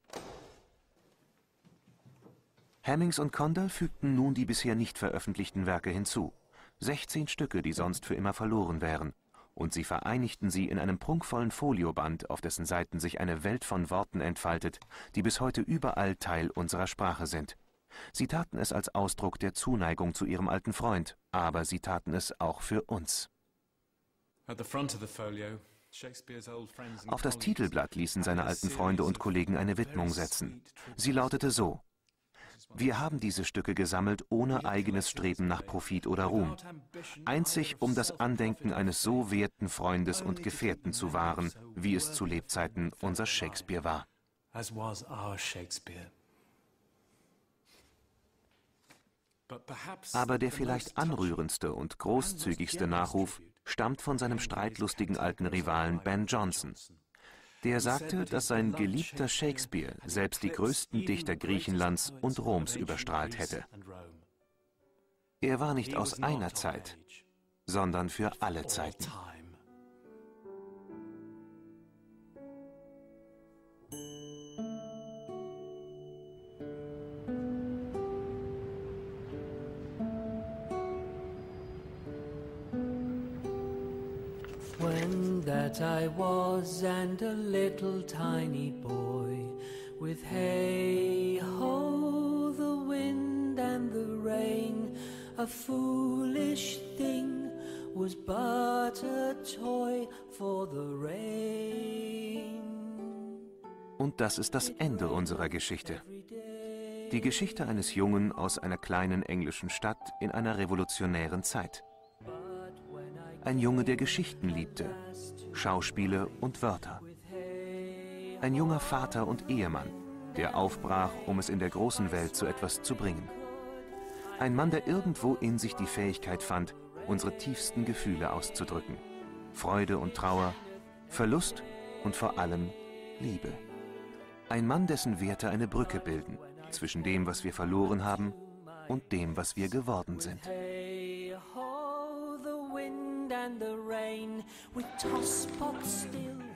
Hemmings und Condell fügten nun die bisher nicht veröffentlichten Werke hinzu. sechzehn Stücke, die sonst für immer verloren wären, und sie vereinigten sie in einem prunkvollen Folioband, auf dessen Seiten sich eine Welt von Worten entfaltet, die bis heute überall Teil unserer Sprache sind. Sie taten es als Ausdruck der Zuneigung zu ihrem alten Freund, aber sie taten es auch für uns. Auf das Titelblatt ließen seine alten Freunde und Kollegen eine Widmung setzen. Sie lautete so: Wir haben diese Stücke gesammelt ohne eigenes Streben nach Profit oder Ruhm, einzig um das Andenken eines so werten Freundes und Gefährten zu wahren, wie es zu Lebzeiten unser Shakespeare war. Aber der vielleicht anrührendste und großzügigste Nachruf stammt von seinem streitlustigen alten Rivalen Ben Jonson. Der sagte, dass sein geliebter Shakespeare selbst die größten Dichter Griechenlands und Roms überstrahlt hätte. Er war nicht aus einer Zeit, sondern für alle Zeiten. When that I was and a little tiny boy, with hey ho, the wind and the rain, a foolish thing was but a toy for the rain. Und das ist das Ende unserer Geschichte. Die Geschichte eines Jungen aus einer kleinen englischen Stadt in einer revolutionären Zeit. Ein Junge, der Geschichten liebte, Schauspiele und Wörter. Ein junger Vater und Ehemann, der aufbrach, um es in der großen Welt zu etwas zu bringen. Ein Mann, der irgendwo in sich die Fähigkeit fand, unsere tiefsten Gefühle auszudrücken. Freude und Trauer, Verlust und vor allem Liebe. Ein Mann, dessen Werte eine Brücke bilden zwischen dem, was wir verloren haben, und dem, was wir geworden sind. And the rain with tosspot still